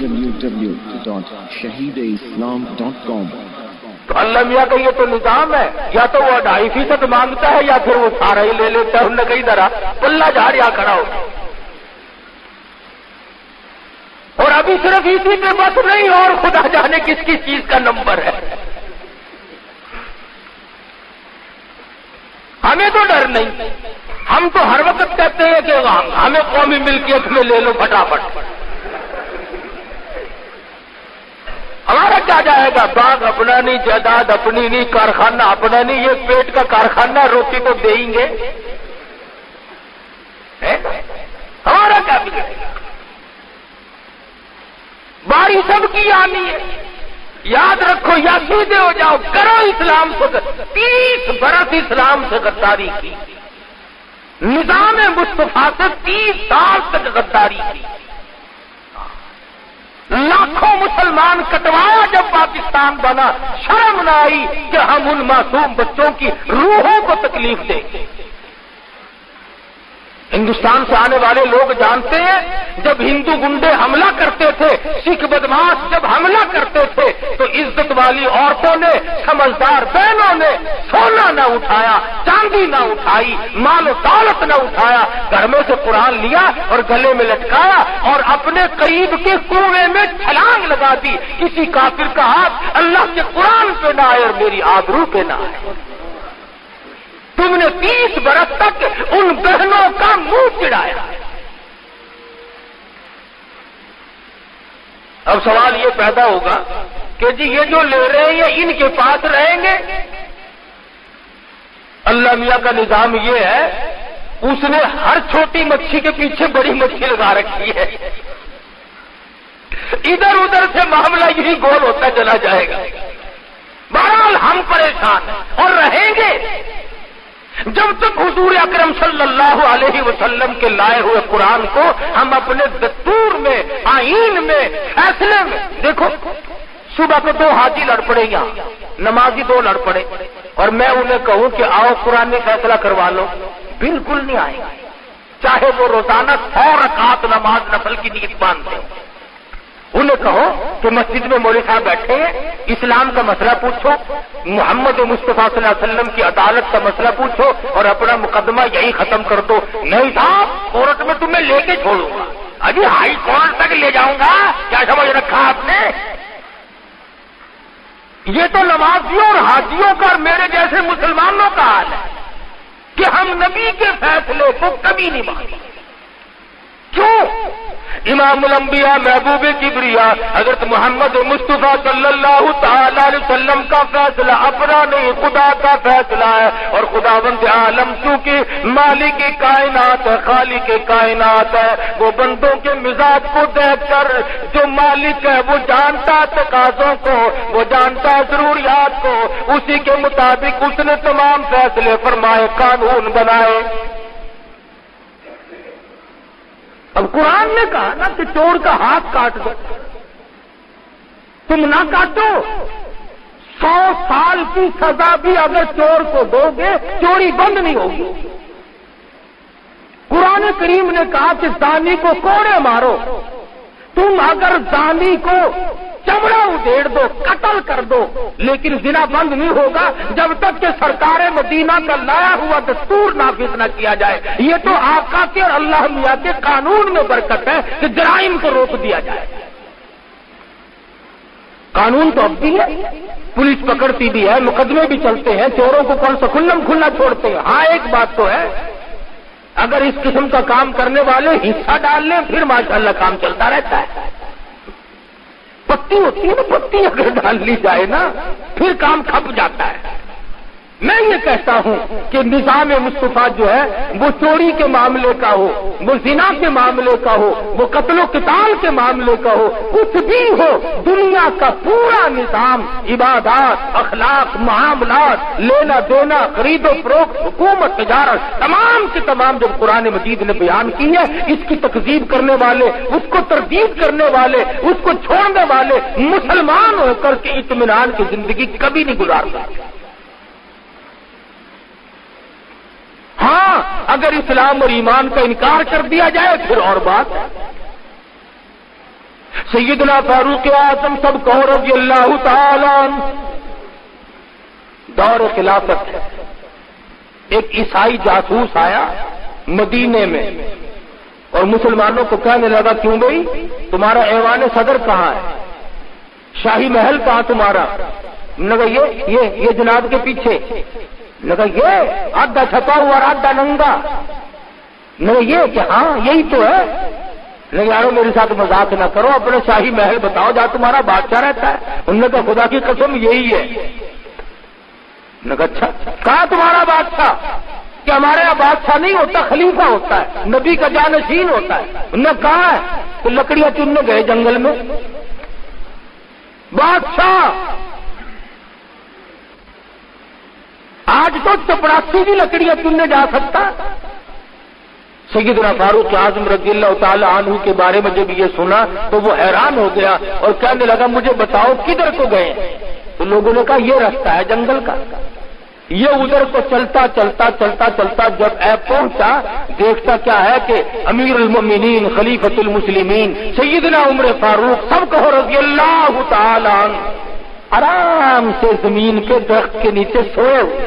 www.shahideislam.com. تو اللہ میاں کا یہ تو نظام ہے، یا تو وہ 2.5% مانگتا ہے یا پھر وہ سارا ہی لے لیتا ہے. انہوں نے کئی طرح پلہ جھاڑ یا کھڑا ہو. اور ابھی صرف اسی پہ بس نہیں، اور خدا جانے کس کس چیز کا نمبر ہے. ہمیں تو ڈر نہیں، ہم تو ہر وقت کہتے ہیں کہ ہمیں قومی ملکیت میں لے لو فٹافٹ. ہمارا کیا جائے گا؟ باغ اپنا نہیں، جائیداد اپنی نہیں، کارخانہ اپنا نہیں. یہ پیٹ کا کارخانہ، روٹی تو دیں گے. ہمارا کیا بگڑے گا؟ باری سب کی آنی ہے. یاد رکھو یا سیدھے ہو جاؤ، کرو اسلام سے. 30 برس اسلام سے غداری کی، نظام مصطفیٰ سے 30 سال تک غداری کی. لاکھوں مسلمان کٹوایا جب پاکستان بنا. شرم نہ آئی کہ ہم ان معصوم بچوں کی روحوں کو تکلیف دیں گے. ہندوستان سے آنے والے لوگ جانتے ہیں جب ہندو گنڈے حملہ کرتے تھے، سکھ بدماش جب حملہ کرتے تھے تو عزت والی عورتوں نے، سمجھدار بہنوں نے سونا نہ اٹھایا، چاندی نہ اٹھائی، مال و دولت نہ اٹھایا. گھر میں سے قرآن لیا اور گلے میں لٹکایا اور اپنے قریب کے کنویں میں چھلانگ لگا دی. کسی کافر کا ہاتھ اللہ کے قرآن پہ نہ آئے اور میری آبرو پہ نہ آئے. تم نے 30 برس تک ان بہنوں کا منہ چڑھایا. اب سوال یہ پیدا ہوگا کہ جی یہ جو لے رہے ہیں یہ ان کے پاس رہیں گے؟ اللہ میاں کا نظام یہ ہے، اس نے ہر چھوٹی مچھلی کے پیچھے بڑی مچھلی لگا رکھی ہے، ادھر ادھر سے معاملہ یہی گول ہوتا چلا جائے گا۔ بہرحال ہم پریشان ہیں اور رہیں گے جب تک حضور اکرم صلی اللہ علیہ وسلم کے لائے ہوئے قرآن کو ہم اپنے دستور میں، آئین میں، فیصلے میں۔ دیکھو صبح کو 2 حاجی لڑ پڑے، یہاں نمازی 2 لڑ پڑے، اور میں انہیں کہوں کہ آؤ قرآن میں فیصلہ کروا لو، بالکل نہیں آئے گا، چاہے وہ روزانہ 100 رکعت نماز نفل کی نیت باندھتے ہو۔ انہیں کہو کہ مسجد میں مولوی صاحب بیٹھے ہیں، اسلام کا مسئلہ پوچھو، محمد مصطفیٰ صلی اللہ علیہ وسلم کی عدالت کا مسئلہ پوچھو اور اپنا مقدمہ یہی ختم کر دو۔ نہیں صاحب، کورٹ میں تمہیں لے کے چھوڑوں گا، ابھی ہائی کورٹ تک لے جاؤں گا، کیا سمجھ رکھا آپ نے؟ یہ تو نمازیوں اور حاجیوں کا اور میرے جیسے مسلمانوں کا حال ہے کہ ہم نبی کے فیصلے کو کبھی نہیں مانتے۔ کیوں؟ امام الانبیاء محبوب کبریا حضرت محمد مصطفیٰ صلی اللہ تعالی علیہ وسلم کا فیصلہ اپنا نہیں، خدا کا فیصلہ ہے، اور خداوند عالم چونکہ مالک کائنات ہے، خالق کائنات ہے، وہ بندوں کے مزاج کو دیکھ کر جو مالک ہے وہ جانتا ہے تقاضوں کو، وہ جانتا ہے ضروریات کو، اسی کے مطابق اس نے تمام فیصلے فرمائے، قانون بنائے۔ اب قرآن نے کہا نا کہ چور کا ہاتھ کاٹ دو، تم نہ کاٹو، 100 سال کی سزا بھی اگر چور کو دو گے چوری بند نہیں ہوگی۔ قرآن کریم نے کہا کہ زانی کو کوڑے مارو، تم اگر زانی کو چمڑا ادھیڑ دو، قتل کر دو، لیکن زنا بند نہیں ہوگا جب تک کہ سرکار مدینہ کا لایا ہوا دستور نافذ نہ کیا جائے۔ یہ تو آقا کے اور اللہ میاں کے قانون میں برکت ہے کہ جرائم کو روک دیا جائے۔ قانون تو اب بھی ہے، پولیس پکڑتی بھی ہے، مقدمے بھی چلتے ہیں، چوروں کو کون سا کھلا چھوڑتے ہیں۔ ہاں ایک بات تو ہے، اگر اس قسم کا کام کرنے والے حصہ ڈال لیں پھر ماشاءاللہ کام چلتا رہتا ہے۔ پتی ہوتی ہے نا، پتی اگر ڈال لی جائے نا پھر کام کھپ جاتا ہے۔ میں یہ کہتا ہوں کہ نظام مصطفیٰ جو ہے وہ چوری کے معاملے کا ہو، وہ زنا کے معاملے کا ہو، وہ قتل و قتال کے معاملے کا ہو، کچھ بھی ہو، دنیا کا پورا نظام، عبادات، اخلاق، معاملات، لینا دینا، خرید و فروخت، حکومت، تجارت، تمام کے تمام جب قرآن مجید نے بیان کی ہے، اس کی تکذیب کرنے والے، اس کو تردید کرنے والے، اس کو چھوڑنے والے مسلمان ہو کر کے اطمینان کی زندگی کبھی نہیں گزار سکتے۔ ہاں اگر اسلام اور ایمان کا انکار کر دیا جائے پھر اور بات ہے۔ سیدنا فاروق اعظم سب کو رضی اللہ تعالی عنہ دور خلافت ایک عیسائی جاسوس آیا مدینے میں اور مسلمانوں کو کہنے لگا، کیوں بھائی تمہارا ایوان صدر کہاں ہے، شاہی محل کہاں تمہارا؟ لگا یہ جناب کے پیچھے، لگا یہ آدھا چھپا ہوا اور آدھا ننگا، لگا یہ کہ ہاں یہی تو ہے۔ لگا یارو میرے ساتھ مذاق نہ کرو، اپنا شاہی محل بتاؤ جہاں تمہارا بادشاہ رہتا ہے۔ انہوں نے کہا خدا کی قسم یہی ہے۔ لگا اچھا کہاں تمہارا بادشاہ؟ کہ ہمارے یہاں بادشاہ نہیں ہوتا، خلیفہ ہوتا ہے، نبی کا جانشین ہوتا ہے۔ انہوں نے کہا ہے تو لکڑیاں چننے گئے جنگل میں۔ بادشاہ آج تو چپراسی بھی لکڑیاں چننے جا سکتا۔ سیدنا فاروق اعظم رضی اللہ تعالی عنہ کے بارے میں جب یہ سنا تو وہ حیران ہو گیا اور کہنے لگا مجھے بتاؤ کدھر کو گئے؟ تو لوگوں نے کہا یہ راستہ ہے جنگل کا۔ یہ ادھر کو چلتا جب ایپ پہنچا دیکھتا کیا ہے کہ امیر المؤمنین خلیفۃ المسلمین سیدنا عمر فاروق سب کہو رضی اللہ تعالی عنہ آرام سے زمین کے درخت کے نیچے سوئے ہوئے۔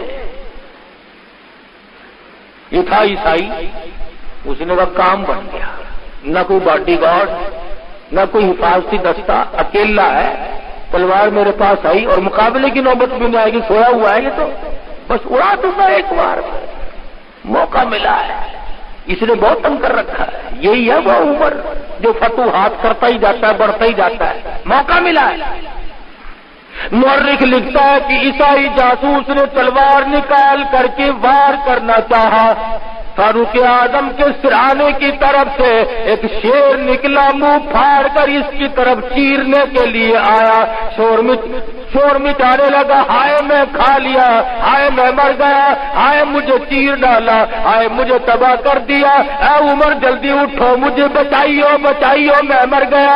یہ تھا عیسائی، اس نے وہ کام بن گیا، نہ کوئی باڈی گارڈ نہ کوئی حفاظتی دستہ، اکیلا ہے، تلوار میرے پاس آئی اور مقابلے کی نوبت بھی نہیں آئے گی، سویا ہوا ہے یہ تو بس اڑا دوں گا ایک بار، موقع ملا ہے۔ اس نے بہت تنگ کر رکھا ہے. یہی ہے وہ عمر جو فتوحات کرتا ہی جاتا ہے, بڑھتا ہی جاتا ہے. موقع ملا ہے. مورخ لکھتا ہے کہ عیسائی جاسوس نے تلوار نکال کر کے وار کرنا چاہا. فاروق اعظم کے سرانے کی طرف سے ایک شیر نکلا, منہ پھاڑ کر اس کی طرف چیرنے کے لیے آیا. شور مچانے لگا, ہائے میں کھا لیا, ہائے میں مر گیا, ہائے مجھے چیر ڈالا, ہائے مجھے تباہ کر دیا, اے عمر جلدی اٹھو, مجھے بچائیو بچائیو, میں مر گیا.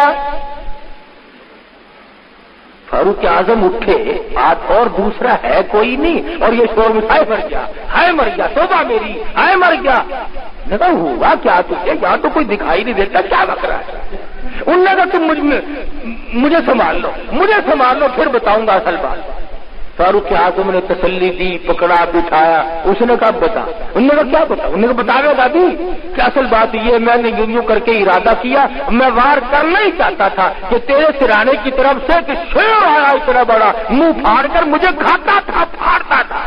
فاروق اعظم اٹھے, ہاتھ اور دوسرا ہے کوئی نہیں, اور یہ شور مچائے مر گیا, ہائے مر گیا, توبہ میری, ہائے مر گیا. نے کہا ہوا کیا تجھے, یہاں تو کوئی دکھائی نہیں دیتا, کیا بک رہا ہے؟ انہوں نے کہا تم مجھے سنبھال لو, پھر بتاؤں گا اصل بات. فاروق اعظم نے تسلی دی, پکڑا, بٹھایا. اس نے کہا بتا. انہوں نے کہا کیا بتا؟ انہوں نے کہا بتا گا دادی کہ اصل بات یہ, میں نے یوں کر کے ارادہ کیا, میں وار کرنا ہی چاہتا تھا کہ تیرے سرانے کی طرف سے کہ شیر آیا اتنا بڑا, منہ پھاڑ کر مجھے کھاتا تھا, پھاڑتا تھا.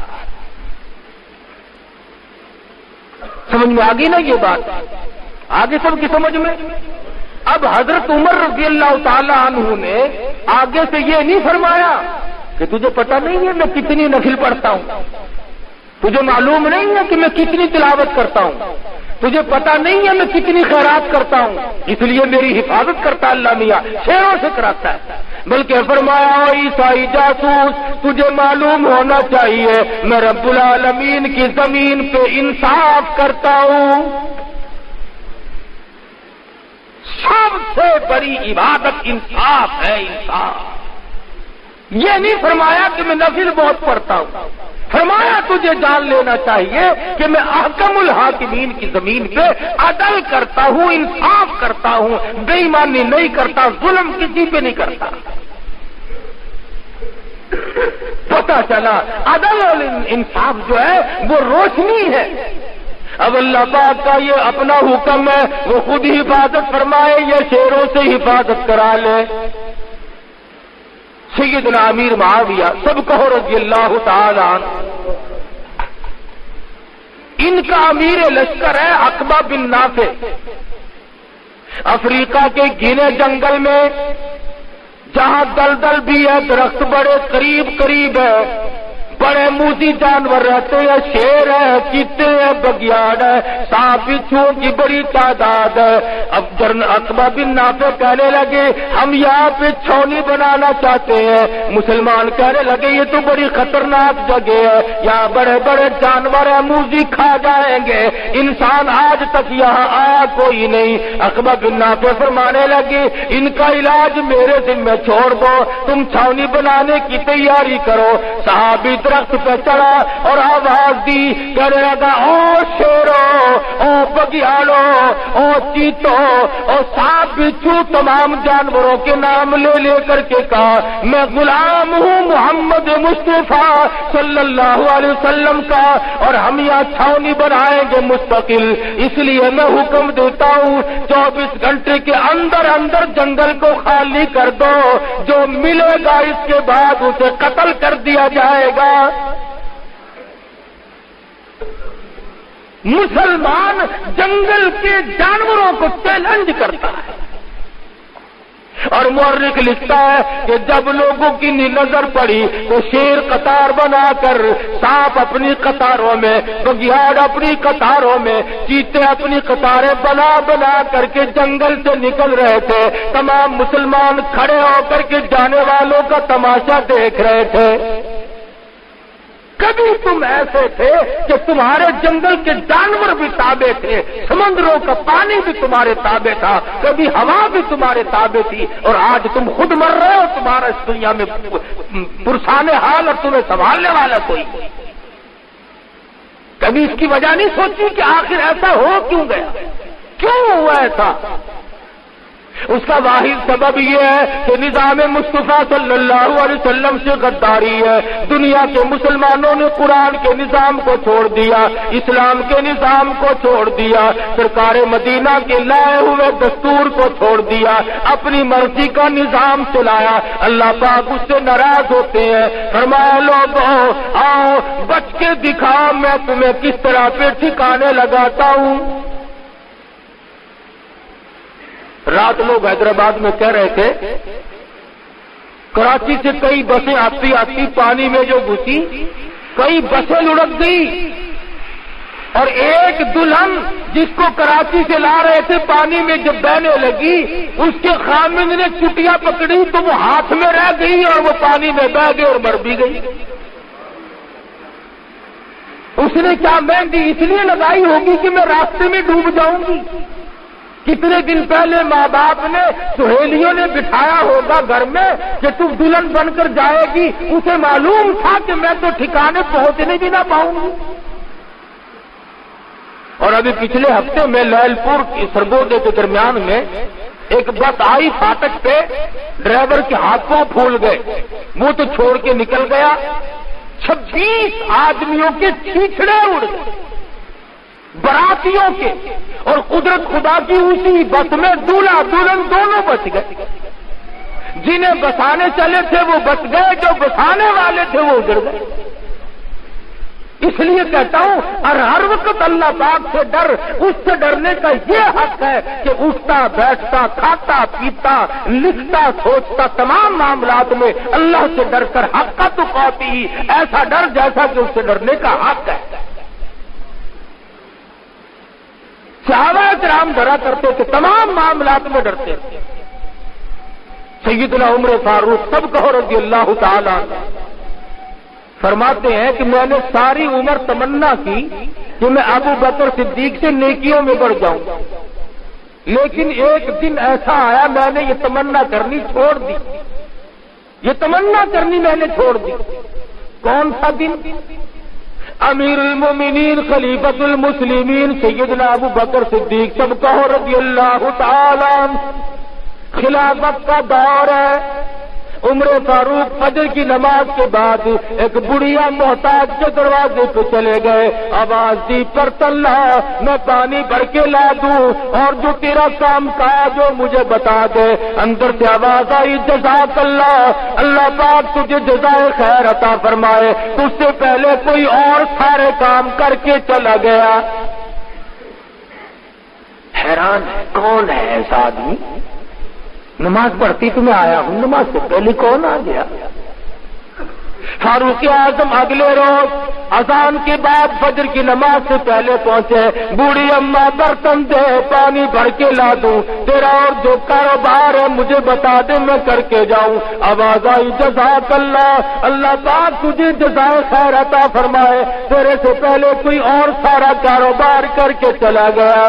سمجھ میں آ گئی نا یہ بات؟ آگے سب کی سمجھ میں. اب حضرت عمر رضی اللہ تعالی عنہ نے آگے سے یہ نہیں فرمایا کہ تجھے پتہ نہیں ہے میں کتنی نفل پڑھتا ہوں, تجھے معلوم نہیں ہے کہ میں کتنی تلاوت کرتا ہوں, تجھے پتہ نہیں ہے میں کتنی خیرات کرتا ہوں, اس لیے میری حفاظت کرتا اللہ میاں, شیروں سے کراتا ہے. بلکہ فرمایا, او عیسائی جاسوس, تجھے معلوم ہونا چاہیے میں رب العالمین کی زمین پہ انصاف کرتا ہوں. سب سے بڑی عبادت انصاف ہے, انصاف. یہ نہیں فرمایا کہ میں نفل بہت پڑھتا ہوں, فرمایا تجھے جان لینا چاہیے کہ میں احکم الحاکمین کی زمین پہ عدل کرتا ہوں, انصاف کرتا ہوں, بے ایمانی نہیں کرتا, ظلم کسی پہ نہیں کرتا. پتہ چلا عدل اور انصاف جو ہے وہ روشنی ہے. اب اللہ پاک کا یہ اپنا حکم ہے, وہ خود ہی حفاظت فرمائے, یہ شیروں سے حفاظت کرا لے. سیدنا امیر معاویہ سب کہو رضی اللہ تعالی عنہ, ان کا امیر لشکر ہے عقبہ بن نافع. افریقہ کے گھنے جنگل میں جہاں دلدل بھی ہے, درخت بڑے قریب قریب ہے, بڑے موذی جانور رہتے ہیں, شیر ہے, چیتے ہیں, بگیاڑ ہے, سانپ بچھو کی بڑی تعداد ہے. اب عقبہ بن نافع کہنے لگے ہم یہاں پہ چھاؤنی بنانا چاہتے ہیں. مسلمان کہنے لگے یہ تو بڑی خطرناک جگہ ہے, یہاں بڑے بڑے جانور ہیں, موذی کھا جائیں گے, انسان آج تک یہاں آیا کوئی نہیں. عقبہ بن نافع فرمانے لگے ان کا علاج میرے ذمہ چھوڑ دو, تم چھاؤنی بنانے کی تیاری کرو. صحابی درخت پہ چڑھا اور آواز دی, کہنے لگا او شیرو, او بگیالو, او چیتو, او سانپ بچھو, تمام جانوروں کے نام لے لے کر کے کہا میں غلام ہوں محمد مصطفیٰ صلی اللہ علیہ وسلم کا, اور ہم یہاں چھاؤنی بنائیں گے مستقل. اس لیے میں حکم دیتا ہوں 24 گھنٹے کے اندر اندر جنگل کو خالی کر دو, جو ملے گا اس کے بعد اسے قتل کر دیا جائے گا. مسلمان جنگل کے جانوروں کو چیلنج کرتا ہے. اور مورخ لکھتا ہے کہ جب لوگوں کی نظر پڑی تو شیر قطار بنا کر, سانپ اپنی قطاروں میں, بگیاڑ اپنی قطاروں میں, چیتے اپنی قطاریں بنا بنا کر کے جنگل سے نکل رہے تھے. تمام مسلمان کھڑے ہو کر کے جانے والوں کا تماشا دیکھ رہے تھے. کبھی تم ایسے تھے کہ تمہارے جنگل کے جانور بھی تابع تھے, سمندروں کا پانی بھی تمہارے تابع تھا, کبھی ہوا بھی تمہارے تابع تھی, اور آج تم خود مر رہے ہو, تمہارا اس دنیا میں پرسان حال اور تمہیں سنبھالنے والا کوئی. کبھی اس کی وجہ نہیں سوچی کہ آخر ایسا ہو کیوں گیا, کیوں ہوا ایسا؟ اس کا واحد سبب یہ ہے کہ نظام مصطفیٰ صلی اللہ علیہ وسلم سے غداری ہے. دنیا کے مسلمانوں نے قرآن کے نظام کو چھوڑ دیا, اسلام کے نظام کو چھوڑ دیا, سرکار مدینہ کے لائے ہوئے دستور کو چھوڑ دیا, اپنی مرضی کا نظام چلایا. اللہ پاک اس سے ناراض ہوتے ہیں. فرمایا لوگوں آؤ بچ کے دکھاؤ میں تمہیں کس طرح پہ ٹھکانے لگاتا ہوں. رات لوگ حیدرآباد میں کہہ رہے تھے کراچی سے کئی بسیں آتی آتی پانی میں جو گھسی کئی بسیں لڑک گئی اور ایک دلہن جس کو کراچی سے لا رہے تھے پانی میں جب بہنے لگی اس کے خامند نے چٹیاں پکڑی تو وہ ہاتھ میں رہ گئی اور وہ پانی میں بہ گئی اور مر بھی گئی۔ اس نے کیا مہندی اس لیے لگائی ہوگی کہ میں راستے میں ڈوب جاؤں گی؟ کتنے دن پہلے ماں باپ نے سہیلیوں نے بٹھایا ہوگا گھر میں کہ تم دلہن بن کر جائے گی، اسے معلوم تھا کہ میں تو ٹھکانے پہنچنے بھی نہ پاؤں گی۔ اور ابھی پچھلے ہفتے میں لیل پور کی سرگودے کے درمیان میں ایک بس آئی فاٹک پہ، ڈرائیور کے ہاتھوں پھول گئے، منہ تو چھوڑ کے نکل گیا، 26 آدمیوں کے چھیچڑے اڑ گئے، براتیوں کے، اور قدرت خدا کی اسی بس میں دولہا دلہن دونوں بچ گئے۔ جنہیں بسانے چلے تھے وہ بچ گئے، جو بسانے والے تھے وہ اجڑ گئے۔ اس لیے کہتا ہوں ہر وقت اللہ پاک سے ڈر، اس سے ڈرنے کا یہ حق ہے کہ اٹھتا بیٹھتا کھاتا پیتا لکھتا سوچتا تمام معاملات میں اللہ سے ڈر کر حق کا تو قوتی ہی ایسا ڈر جیسا کہ اس سے ڈرنے کا حق ہے۔ صحابہ کرام ڈرا کرتے تھے، تمام معاملات میں ڈرتے تھے۔ سیدنا عمر فاروق سب کہو رضی اللہ تعالی فرماتے ہیں کہ میں نے ساری عمر تمنا کی کہ میں ابو بکر صدیق سے نیکیوں میں بڑھ جاؤں، لیکن ایک دن ایسا آیا میں نے یہ تمنا کرنی چھوڑ دی، یہ تمنا کرنی میں نے چھوڑ دی۔ کون سا دن؟ امیر المومنین خلیفۃ المسلمین سیدنا ابو بکر صدیق سب کہو رضی اللہ تعالی خلافت کا دور ہے۔ عمر فاروق فجر کی نماز کے بعد ایک بڑھیا محتاج کے دروازے پہ چلے گئے، آواز دی پرت اللہ میں پانی بھر کے لا دوں اور جو تیرا کام کاج جو مجھے بتا دے۔ اندر سے آواز آئی جزاک اللہ، اللہ پاک تجھے جزائے خیر عطا فرمائے، تجھ سے پہلے کوئی اور سارے کام کر کے چلا گیا۔ حیران ہے کون ہے ایسا آدمی؟ نماز پڑھتی تو میں آیا ہوں، نماز سے پہلے کون آ گیا؟ فاروق اعظم اگلے روز اذان کے بعد فجر کی نماز سے پہلے پہنچے، بوڑھی اماں برتن دے پانی بھر کے لا دوں، تیرا اور جو کاروبار ہے مجھے بتا دے میں کر کے جاؤں۔ آواز آئی جزاک اللہ، اللہ پاک تجھے جزائے خیر عطا فرمائے، تیرے سے پہلے کوئی اور سارا کاروبار کر کے چلا گیا۔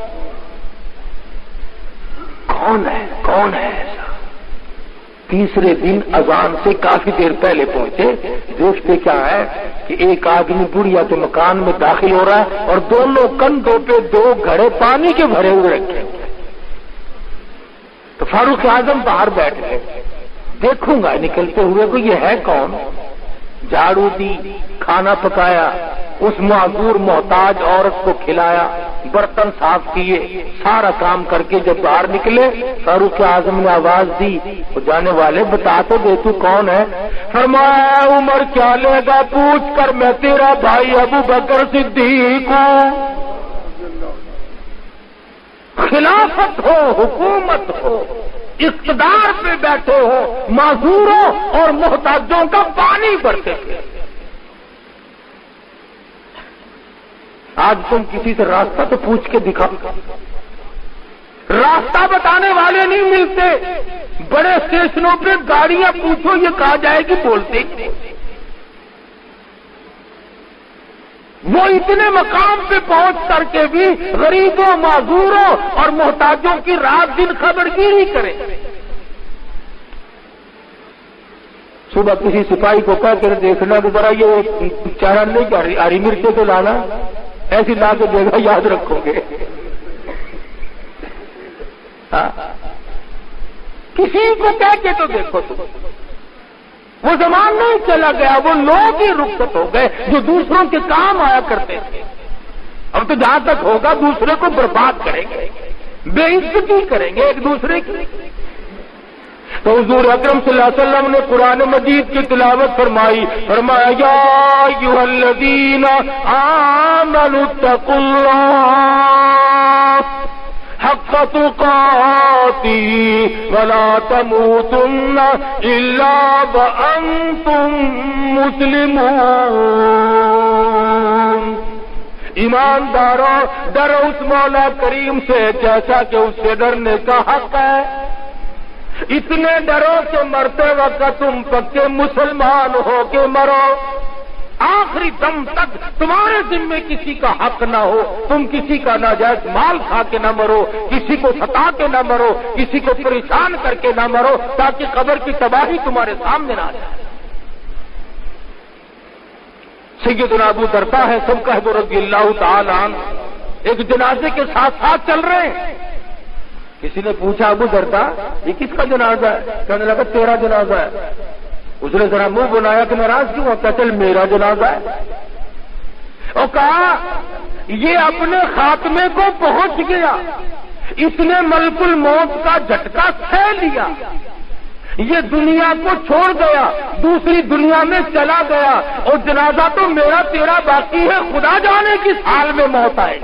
کون ہے ایسا؟ تیسرے دن اذان سے کافی دیر پہلے پہنچے، دیکھتے کیا ہے کہ ایک آدمی بڑھیا کے مکان میں داخل ہو رہا ہے اور دونوں کندھوں پہ 2 گھڑے پانی کے بھرے ہوئے رکھے۔ تو فاروق اعظم باہر بیٹھ گئے، دیکھوں گا نکلتے ہوئے کو یہ ہے کون؟ جھاڑو دی، کھانا پکایا، اس معذور محتاج عورت کو کھلایا، برتن صاف کیے، سارا کام کر کے جب باہر نکلے فاروق اعظم نے آواز دی، وہ جانے والے بتا تو دے تو کون ہے؟ فرمایا عمر کیا لے گا پوچھ کر، میں تیرا بھائی ابو بکر صدیق ہوں۔ خلافت ہو، حکومت ہو، اقتدار پہ بیٹھے ہو، معذوروں اور محتاجوں کا پانی بھرتے تھے۔ آج تم کسی سے راستہ تو پوچھ کے دکھاؤ، راستہ بتانے والے نہیں ملتے، بڑے اسٹیشنوں پہ گاڑیاں پوچھو یہ کہا جائے کہ بولتے، وہ اتنے مقام پہ پہنچ کر کے بھی غریبوں معذوروں اور محتاجوں کی رات دن خبرگیری کریں۔ صبح کسی سپاہی کو کہہ کر دیکھنا کہ ذرا یہ چارہ نہیں کر رہی، ہری مرچیں تو لانا، ایسی لا کے دے گا یاد رکھو گے۔ کسی کو کہہ کے تو دیکھو تم، وہ زمان نہیں چلا گیا، وہ لوگ ہی رخصت ہو گئے جو دوسروں کے کام آیا کرتے تھے۔ اب تو جہاں تک ہوگا دوسرے کو برباد کریں گے، بے عزتی کریں گے ایک دوسرے کی۔ تو حضور اکرم صلی اللہ علیہ وسلم نے قرآن مجید کی تلاوت فرمائی، فرمایا یا ایھا الذین آمنوا اتقوا اللہ حق تقاته ولا تموتن الا وانتم مسلمون. ایمانداروں، ڈرو اس مولا کریم سے جیسا کہ اس سے ڈرنے کا حق ہے. اتنے ڈرو کہ مرتے وقت تم پکے مسلمان ہو کے مرو. آخری دم تک تمہارے ذمے کسی کا حق نہ ہو، تم کسی کا ناجائز مال کھا کے نہ مرو، کسی کو ستا کے نہ مرو، کسی کو پریشان کر کے نہ مرو، تاکہ قبر کی تباہی تمہارے سامنے نہ آ جائے. سیدنا ابو درداء ہے سب کہہ دو رضی اللہ تعالی عنہ، ایک جنازے کے ساتھ ساتھ چل رہے ہیں. کسی نے پوچھا ابو درداء یہ کس کا جنازہ ہے؟ کہنے لگا تیرا جنازہ ہے. اس نے ذرا منہ بنایا کہ ناراض کیوں ہوتا؟ چل میرا جنازہ ہے. اور کہا یہ اپنے خاتمے کو پہنچ گیا، اس نے ملک الموت کا جھٹکا سہ لیا، یہ دنیا کو چھوڑ گیا، دوسری دنیا میں چلا گیا، اور جنازہ تو میرا تیرا باقی ہے، خدا جانے کس حال میں موت آئے.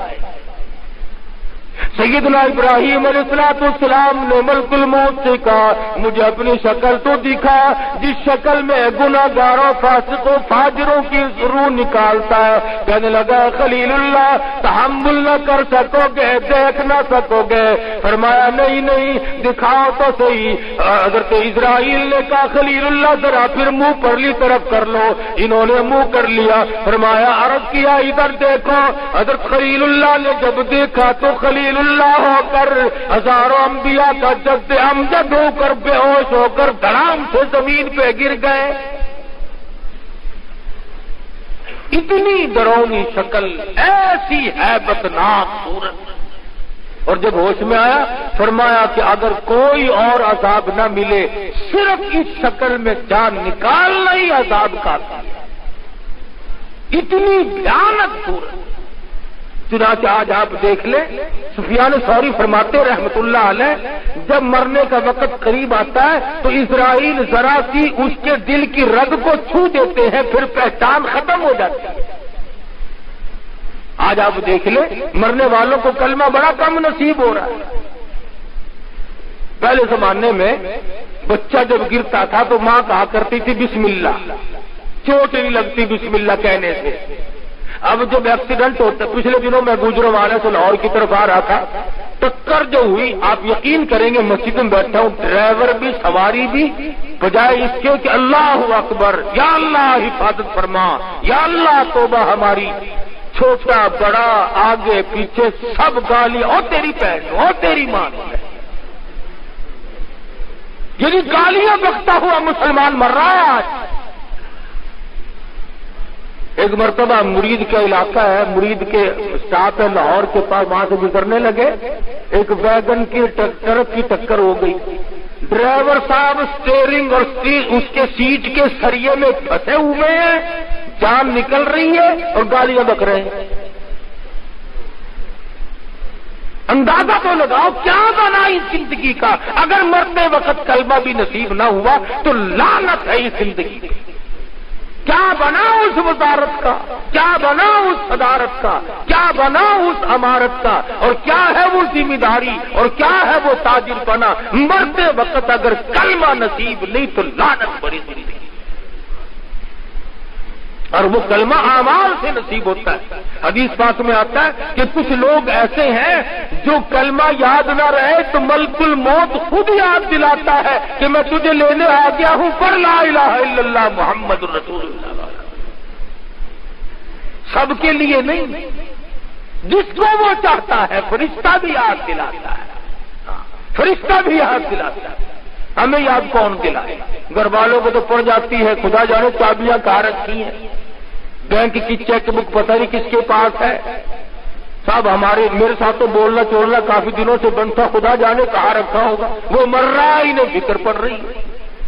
سیدنا ابراہیم علیہ السلام نے ملک الموت سے کہا مجھے اپنی شکل تو دکھا جس شکل میں گناہگاروں فاسقوں فاجروں کی روح نکالتا ہے. کہنے لگا خلیل اللہ تحمل نہ کر سکو گے، دیکھ نہ سکو گے. فرمایا نہیں دکھاؤ تو صحیح. حضرت اسرائیل نے کہا خلیل اللہ ذرا پھر منہ پرلی طرف کر لو. انہوں نے منہ کر لیا. فرمایا عرض کیا ادھر دیکھو. حضرت خلیل اللہ نے جب دیکھا تو خلیل اللہ ہو کر ہزاروں انبیاء کا جد امجد ہو کر بے ہوش ہو کر دھڑام سے زمین پہ گر گئے. اتنی ڈرونی شکل، ایسی ہیبتناک صورت. اور جب ہوش میں آیا فرمایا کہ اگر کوئی اور عذاب نہ ملے صرف اس شکل میں جان نکالنا ہی عذاب کا تھا. اتنی بھیانک صورت. چنانچہ آج آپ دیکھ لیں سفیان ثوری فرماتے رحمت اللہ علیہ جب مرنے کا وقت قریب آتا ہے تو اسرائیل ذرا سی اس کے دل کی رگ کو چھو دیتے ہیں، پھر پہچان ختم ہو جاتی ہے. آج آپ دیکھ لیں مرنے والوں کو کلمہ بڑا کم نصیب ہو رہا ہے. پہلے زمانے میں بچہ جب گرتا تھا تو ماں کہا کرتی تھی بسم اللہ، چوٹ نہیں لگتی بسم اللہ کہنے سے. اب جب ایکسیڈنٹ ہوتا، پچھلے دنوں میں گجرانوالے سے لاہور کی طرف آ رہا تھا، ٹکر جو ہوئی آپ یقین کریں گے مسجد میں بیٹھا ہوں، ڈرائیور بھی سواری بھی بجائے اس کے کہ اللہ اکبر یا اللہ حفاظت فرما یا اللہ توبہ ہماری، چھوٹا بڑا آگے پیچھے سب گالی اور تیری بہن اور تیری ماں، یعنی گالیاں بکتا ہوا مسلمان مر رہا ہے آج. ایک مرتبہ مرید کا علاقہ ہے، مرید کے اسٹاف ہے لاہور کے پاس، وہاں سے گزرنے لگے، ایک ویگن کی ٹرک کی ٹکر ہو گئی. ڈرائیور صاحب اسٹیئرنگ اور اس کے سیٹ کے سریے میں پھنسے ہوئے ہیں، جان نکل رہی ہے اور گالیاں بک رہے ہیں. اندازہ تو لگاؤ کیا بنا اس زندگی کا. اگر مرتے وقت کلمہ بھی نصیب نہ ہوا تو لعنت ہے اس زندگی کی. کیا بنا اس وزارت کا، کیا بنا اس صدارت کا، کیا بنا اس امارت کا، اور کیا ہے وہ ذمہ داری اور کیا ہے وہ تاجر بنا. مرتے وقت اگر کلمہ نصیب نہیں تو لعنت بڑی زندگی. اور وہ کلمہ اعمال سے نصیب ہوتا ہے. حدیث پاک میں آتا ہے کہ کچھ لوگ ایسے ہیں جو کلمہ یاد نہ رہے تو ملک الموت خود یاد دلاتا ہے کہ میں تجھے لینے آ گیا ہوں پر لا الہ الا اللہ محمد رسول اللہ. سب کے لیے نہیں، جس کو وہ چاہتا ہے فرشتہ بھی یاد دلاتا ہے، فرشتہ بھی یاد دلاتا ہے. ہمیں یاد کون دلائے؟ گھر والوں کو تو پڑ جاتی ہے، خدا جانے چابیاں کہاں رکھی ہیں، بینک کی چیک بک پتہ نہیں کس کے پاس ہے. صاحب میرے ساتھ تو بولنا چولنا کافی دنوں سے بند تھا، خدا جانے کہاں رکھا ہوگا. وہ مر رہا ہی نہیں، فکر پڑ رہی ہے.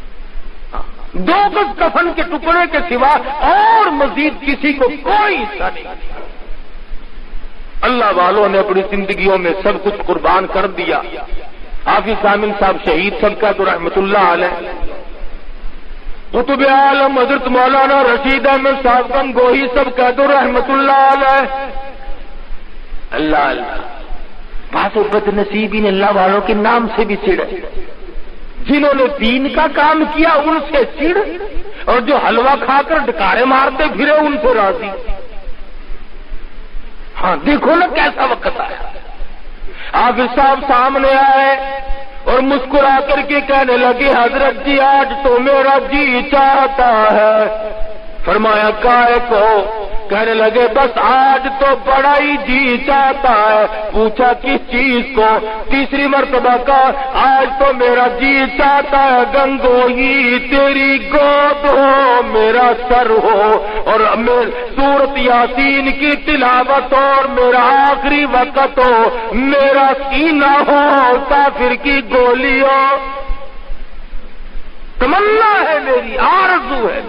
2 گز کفن کے ٹکڑے کے سوا اور مزید کسی کو کوئی حصہ نہیں. اللہ والوں نے اپنی زندگیوں میں سب کچھ قربان کر دیا. حافظ کامل صاحب شہید سب کا تو رحمت اللہ علیہ، قطب عالم حضرت مولانا رشید احمد صاحب گنگوہی سب کا تو رحمت اللہ علیہ. اللہ اللہ بعض بدنصیبین اللہ والوں کے نام سے بھی چڑ، جنہوں نے دین کا کام کیا ان سے چڑ، اور جو حلوہ کھا کر ڈکارے مارتے پھرے ان سے راضی۔ ہاں دیکھو نا کیسا وقت آیا۔ حافظ صاحب سامنے آئے اور مسکرا کر کے کہنے لگے حضرت جی آج تو میرا جی چاہتا ہے۔ فرمایا کائے کو؟ کہنے لگے بس آج تو بڑا ہی جی چاہتا ہے۔ پوچھا کس چیز کو؟ تیسری مرتبہ کا آج تو میرا جی چاہتا ہے گنگوئی تیری گود ہو، میرا سر ہو، اور سورت یاسین کی تلاوت ہو، اور میرا آخری وقت ہو، میرا سینہ ہو کافر کی گولی ہو۔ تمنا ہے میری، آرزو ہے۔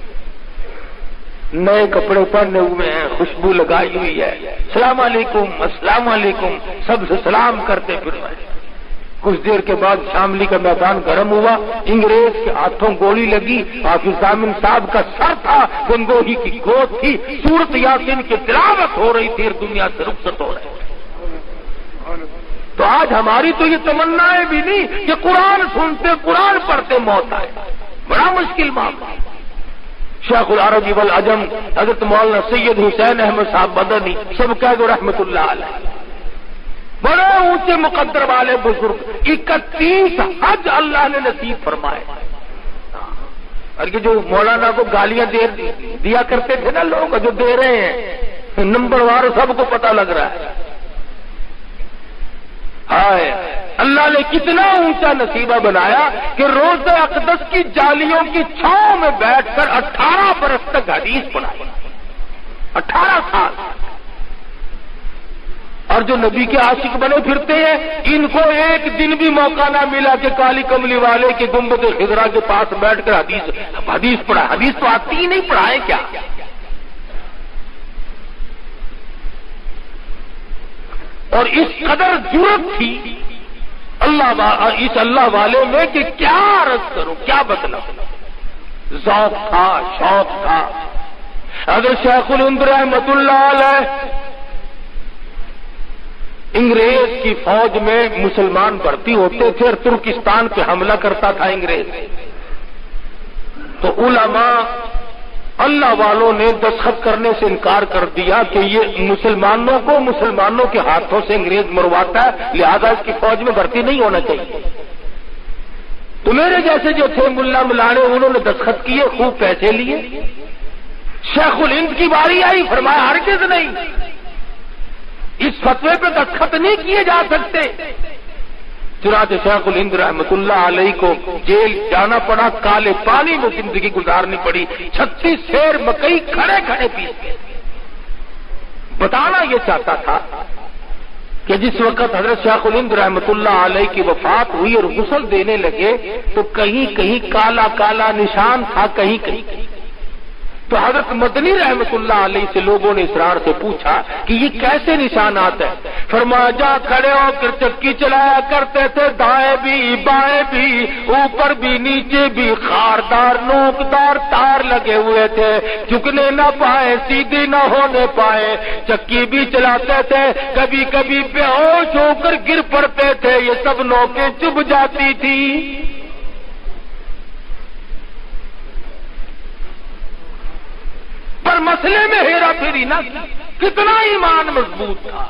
نئے کپڑے پہنے ہوئے ہیں، خوشبو لگائی ہوئی ہے، السلام علیکم السلام علیکم سب سے سلام کرتے پھر رہے۔ کچھ دیر کے بعد شاملی کا میدان گرم ہوا، انگریز کے ہاتھوں گولی لگی، حافظ ضامن صاحب کا سر تھا، گنگوہی کی گود تھی، سورت یاسین کی تلاوت ہو رہی تھی اور دنیا سے رخصت ہو رہے تھے۔ تو آج ہماری تو یہ تمنائیں بھی نہیں کہ قرآن سنتے قرآن پڑھتے موت آئے، بڑا مشکل معاملہ۔ شیخ العربی والعجم حضرت مولانا سید حسین احمد صاحب مدنی سب کہہ دو رحمت اللہ علیہ، بڑے اونچے مقدر والے بزرگ، 31 حج اللہ نے نصیب فرمائے۔ اور یہ جو مولانا کو گالیاں دیا کرتے تھے نا لوگ، جو دے رہے ہیں نمبر وار سب کو پتہ لگ رہا ہے۔ ہائے اللہ نے کتنا اونچا نصیبہ بنایا کہ روزہ اقدس کی جالیوں کی چھاؤں میں بیٹھ کر 18 برس تک حدیث پڑھائی، 18 سال۔ اور جو نبی کے عاشق بنے پھرتے ہیں، ان کو ایک دن بھی موقع نہ ملا کہ کالی کملی والے کے گنبد خضرا کے پاس بیٹھ کر حدیث پڑھا۔ حدیث تو آتی ہی نہیں، پڑھائے کیا؟ اور اس قدر جرأت تھی اس اللہ والے میں کہ کیا عرض کروں، کیا بتلاؤں۔ ذوق تھا، شوق تھا۔ حضرت شیخ الہند رحمت اللہ علیہ انگریز کی فوج میں مسلمان بھرتی ہوتے تھے اور ترکستان پہ حملہ کرتا تھا انگریز، تو علماء اللہ والوں نے دستخط کرنے سے انکار کر دیا کہ یہ مسلمانوں کے ہاتھوں سے انگریز مرواتا ہے، لہذا اس کی فوج میں بھرتی نہیں ہونا چاہیے۔ تو میرے جیسے جو تھے ملا ملانے، انہوں نے دستخط کیے، خوب پیسے لیے۔ شیخ الہند کی باری آئی، فرمایا ہرگز نہیں، اس فتوے پہ دستخط نہیں کیے جا سکتے۔ چنانچہ شیخ الہند رحمت اللہ علیہ کو جیل جانا پڑا، کالے پانی میں زندگی گزارنی پڑی، 36 سیر مکئی کھڑے کھڑے پیس گئے۔ بتانا یہ چاہتا تھا کہ جس وقت حضرت شیخ الہند رحمت اللہ علیہ کی وفات ہوئی اور غسل دینے لگے تو کہیں کہیں کالا کالا نشان تھا، کہیں کہیں۔ تو حضرت مدنی رحمت اللہ علیہ سے لوگوں نے اسرار سے پوچھا کہ یہ کیسے نشانات ہیں؟ فرمایا جا کھڑے ہو کر چکی چلایا کرتے تھے، دائیں بھی بائیں بھی، اوپر بھی نیچے بھی، خاردار نوکدار تار لگے ہوئے تھے، جھکنے نہ پائے، سیدھی نہ ہونے پائے، چکی بھی چلاتے تھے، کبھی کبھی بے ہوش ہو کر گر پڑتے تھے، یہ سب نوکیں چبھ جاتی تھی۔ پر مسئلے میں ہیرا پھیری نہ کی، کتنا ایمان مضبوط تھا۔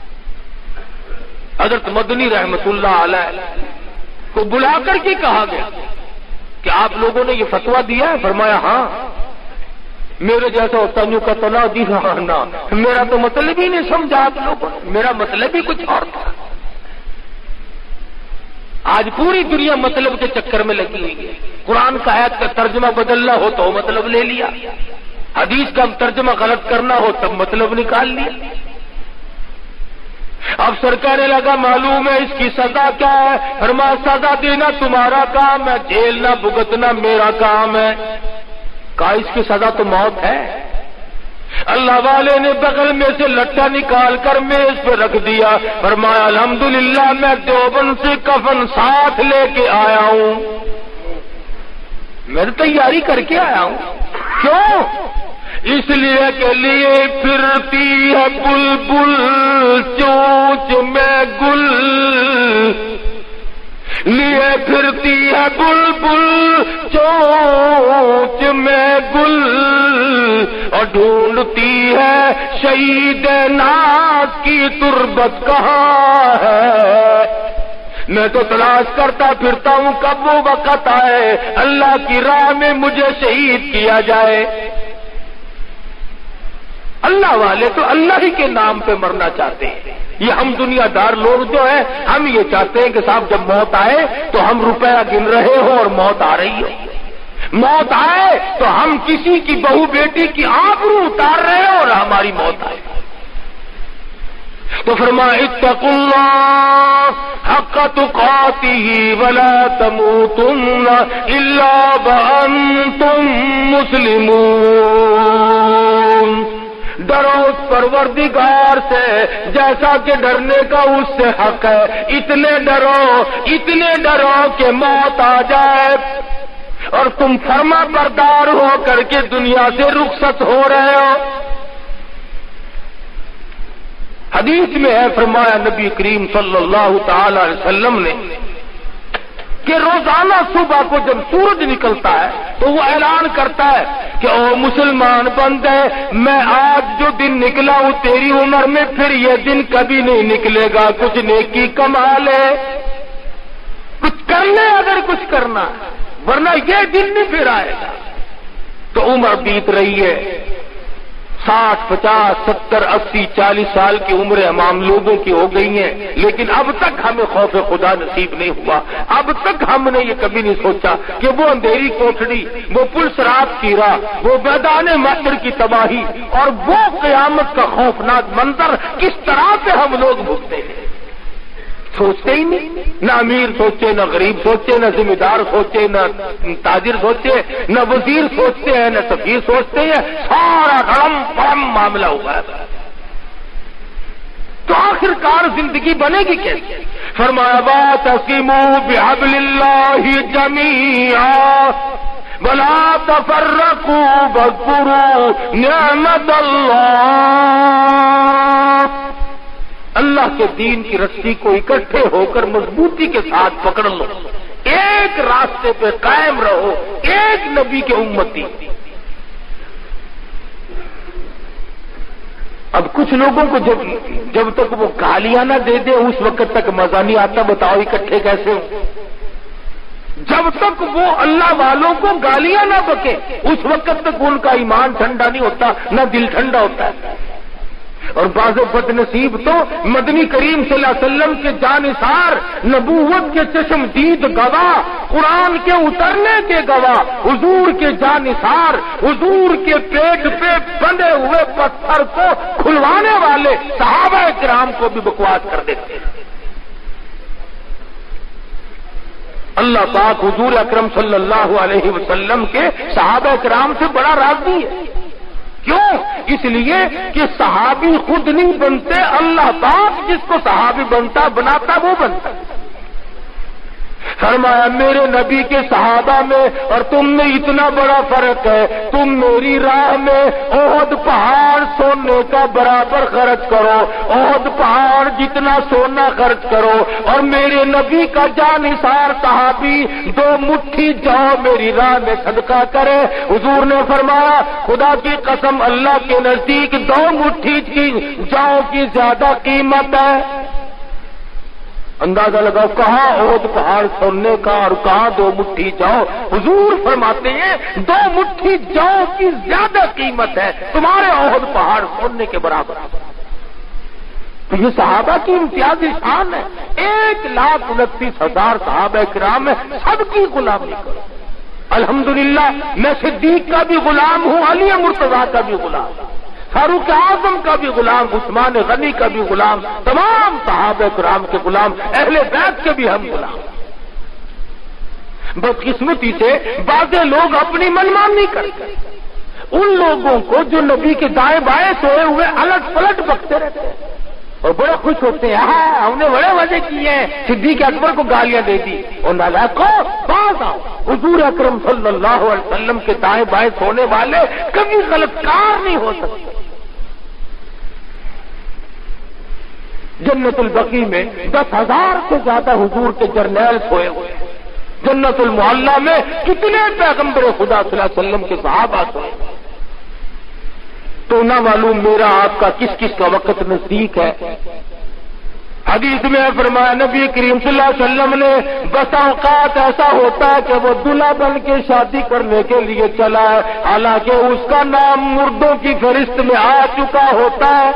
حضرت مدنی رحمت اللہ علیہ کو بلا کر کے کہا گیا کہ آپ لوگوں نے یہ فتویٰ دیا ہے؟ فرمایا ہاں۔ میرے جیسا ہوتا یوں کا تنا دی نہ، میرا تو مطلب ہی نہیں سمجھا آپ لوگوں، میرا مطلب ہی کچھ اور تھا۔ آج پوری دنیا مطلب کے چکر میں لگی ہوئی ہے۔ قرآن کا آیت کا ترجمہ بدلنا ہو تو مطلب لے لیا، حدیث کا ترجمہ غلط کرنا ہو تب مطلب نکال لیا۔ افسر کہنے لگا معلوم ہے اس کی سزا کیا ہے؟ فرمایا سزا دینا تمہارا کام ہے، جیل نہ بھگتنا میرا کام ہے۔ کہا اس کی سزا تو موت ہے۔ اللہ والے نے بغل میں سے لٹا نکال کر میز پہ رکھ دیا، فرمایا الحمدللہ میں دیوبند سے کفن ساتھ لے کے آیا ہوں، میں تیاری کر کے آیا ہوں۔ کیوں؟ اس لیے کہ لیے پھرتی ہے بلبل چونچ میں بلبل چونچ میں گل اور ڈھونڈتی ہے شہید ناز کی تربت کہاں ہے. میں تو تلاش کرتا پھرتا ہوں کب وہ وقت آئے اللہ کی راہ میں مجھے شہید کیا جائے. اللہ والے تو اللہ ہی کے نام پہ مرنا چاہتے ہیں. یہ ہم دنیا دار لوگ جو ہیں ہم یہ چاہتے ہیں کہ صاحب جب موت آئے تو ہم روپیہ گن رہے ہوں اور موت آ رہی ہو. موت آئے تو ہم کسی کی بہو بیٹی کی آبرو اتار رہے ہوں اور ہماری موت آئے. تو فرمایا اتقوا اللہ حق تقاتہ ولا تموتن الا وانتم مسلمون. ڈرو اس پروردگار سے جیسا کہ ڈرنے کا اس سے حق ہے. اتنے ڈرو کہ موت آ جائے اور تم فرما بردار ہو کر کے دنیا سے رخصت ہو رہے ہو. حدیث میں ہے فرمایا نبی کریم صلی اللہ تعالی علیہ وسلم نے کہ روزانہ صبح کو جب سورج نکلتا ہے تو وہ اعلان کرتا ہے کہ او مسلمان بندے میں آج جو دن نکلا ہوں تیری عمر میں پھر یہ دن کبھی نہیں نکلے گا. کچھ نیکی کما لے, کچھ کر لے اگر کچھ کرنا, ورنہ یہ دن نہیں پھر آئے گا. تو عمر بیت رہی ہے 60, 50, 70, 80, 40 سال کی عمریں عام لوگوں کی ہو گئی ہیں, لیکن اب تک ہمیں خوف خدا نصیب نہیں ہوا. اب تک ہم نے یہ کبھی نہیں سوچا کہ وہ اندھیری کوٹڑی, وہ پلسرات کی راہ, وہ میدان محشر کی تباہی اور وہ قیامت کا خوفناک منظر کس طرح سے ہم لوگ بھگتے ہیں. سوچتے ہی نہیں. نہ امیر سوچے, نہ غریب سوچے, نہ ذمہ دار سوچے, نہ تاجر سوچے, نہ وزیر سوچتے ہیں, نہ سفیر سوچتے ہیں. سارا رڑم پڑم معاملہ ہوا ہے. تو آخر کار زندگی بنے گی کیسے؟ فرمایا واعتصموا بحبل اللہ جمیعا ولا تفرقوا واذکروا نعمت اللہ. اللہ کے دین کی رسی کو اکٹھے ہو کر مضبوطی کے ساتھ پکڑ لو, ایک راستے پہ قائم رہو, ایک نبی کے امتی. اب کچھ لوگوں کو جب تک وہ گالیاں نہ دے دے اس وقت تک مزہ نہیں آتا. بتاؤ اکٹھے کیسے ہو؟ جب تک وہ اللہ والوں کو گالیاں نہ بکے اس وقت تک ان کا ایمان ٹھنڈا نہیں ہوتا, نہ دل ٹھنڈا ہوتا ہے. اور بعض بد نصیب تو مدنی کریم صلی اللہ علیہ وسلم کے جانثار, نبوت کے چشم دید گواہ, قرآن کے اترنے کے گواہ, حضور کے جانثار, حضور کے پیٹ پہ بندھے ہوئے پتھر کو کھلوانے والے صحابہ کرام کو بھی بکواس کر دیتے ہیں. اللہ پاک حضور اکرم صلی اللہ علیہ وسلم کے صحابہ کرام سے بڑا راضی ہے. کیوں؟ اس لیے کہ صحابی خود نہیں بنتے, اللہ پاک جس کو صحابی بناتا وہ بنتا. فرمایا میرے نبی کے صحابہ میں اور تم میں اتنا بڑا فرق ہے. تم میری راہ میں احد پہاڑ سونے کا برابر خرچ کرو, احد پہاڑ جتنا سونا خرچ کرو, اور میرے نبی کا جانثار صحابی 2 مٹھی جاؤ میری راہ میں صدقہ کرے. حضور نے فرمایا خدا کی قسم اللہ کے نزدیک 2 مٹھی کی جاؤ کی زیادہ قیمت ہے. اندازہ لگاؤ کہاں احد پہاڑ سونے کا اور کہاں 2 مٹھی جاؤ. حضور فرماتے ہیں 2 مٹھی جاؤ کی زیادہ قیمت ہے, تمہارے احد پہاڑ سونے کے برابر. تو یہ صحابہ کی امتیازی شان ہے. 1,29,000 صحابہ کرام ہے, سب کی غلامی کرو. الحمدللہ میں صدیق کا بھی غلام ہوں, علی مرتضیٰ کا بھی غلام, فاروق اعظم کا بھی غلام, عثمان غنی کا بھی غلام, تمام صحابہ کرام کے غلام, اہل بیت کے بھی ہم غلام. بدقسمتی سے بعض لوگ اپنی منمانی کرتے, ان لوگوں کو جو نبی کے دائیں بائیں سوئے ہوئے الٹ پلٹ بکتے رہتے ہیں اور بڑے خوش ہوتے ہیں, ہاں ہم نے بڑے مزے کیے ہیں, صدیق اکبر کو گالیاں دے دی. اور نالائق کو باز آؤ, حضور اکرم صلی اللہ علیہ وسلم کے دائیں بائیں سونے والے کبھی غلط کار نہیں ہو سکتے. جنت البقیع میں 10,000 سے زیادہ حضور کے جرنیل سوئے ہوئے. جنت المعلا میں کتنے پیغمبر خدا صلی اللہ علیہ وسلم کے صحابہ سوئے، تو نہ معلوم میرا آپ کا کس کس کا وقت نزدیک ہے۔ حدیث میں فرمایا نبی کریم صلی اللہ علیہ وسلم نے بسا اوقات ایسا ہوتا ہے کہ وہ دلہا بن کے شادی کرنے کے لیے چلا ہے، حالانکہ اس کا نام مردوں کی فہرست میں آ چکا ہوتا ہے۔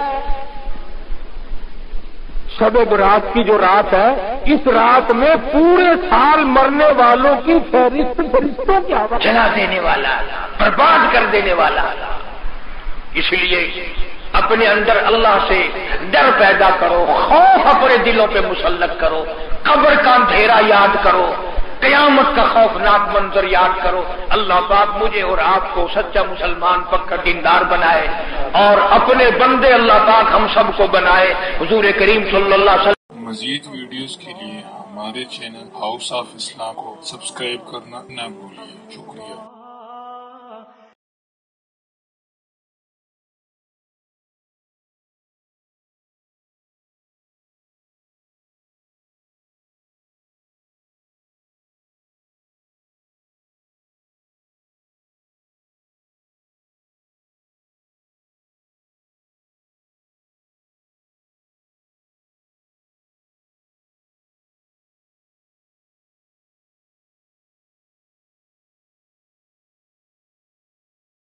شب برات کی جو رات ہے، اس رات میں پورے سال مرنے والوں کی فہرست فرشتوں کی آواز جلا دینے والا، برباد کر دینے والا۔ اس لیے اپنے اندر اللہ سے ڈر پیدا کرو، خوف اپنے دلوں پہ مسلط کرو، قبر کا اندھیرا یاد کرو، قیامت کا خوفناک منظر یاد کرو۔ اللہ پاک مجھے اور آپ کو سچا مسلمان پکا دیندار بنائے، اور اپنے بندے اللہ پاک ہم سب کو بنائے۔ حضور کریم صلی اللہ علیہ وسلم مزید ویڈیوز کے لیے ہمارے چینل ہاؤس آف اسلام کو سبسکرائب کرنا نہ بھولیے۔ شکریہ۔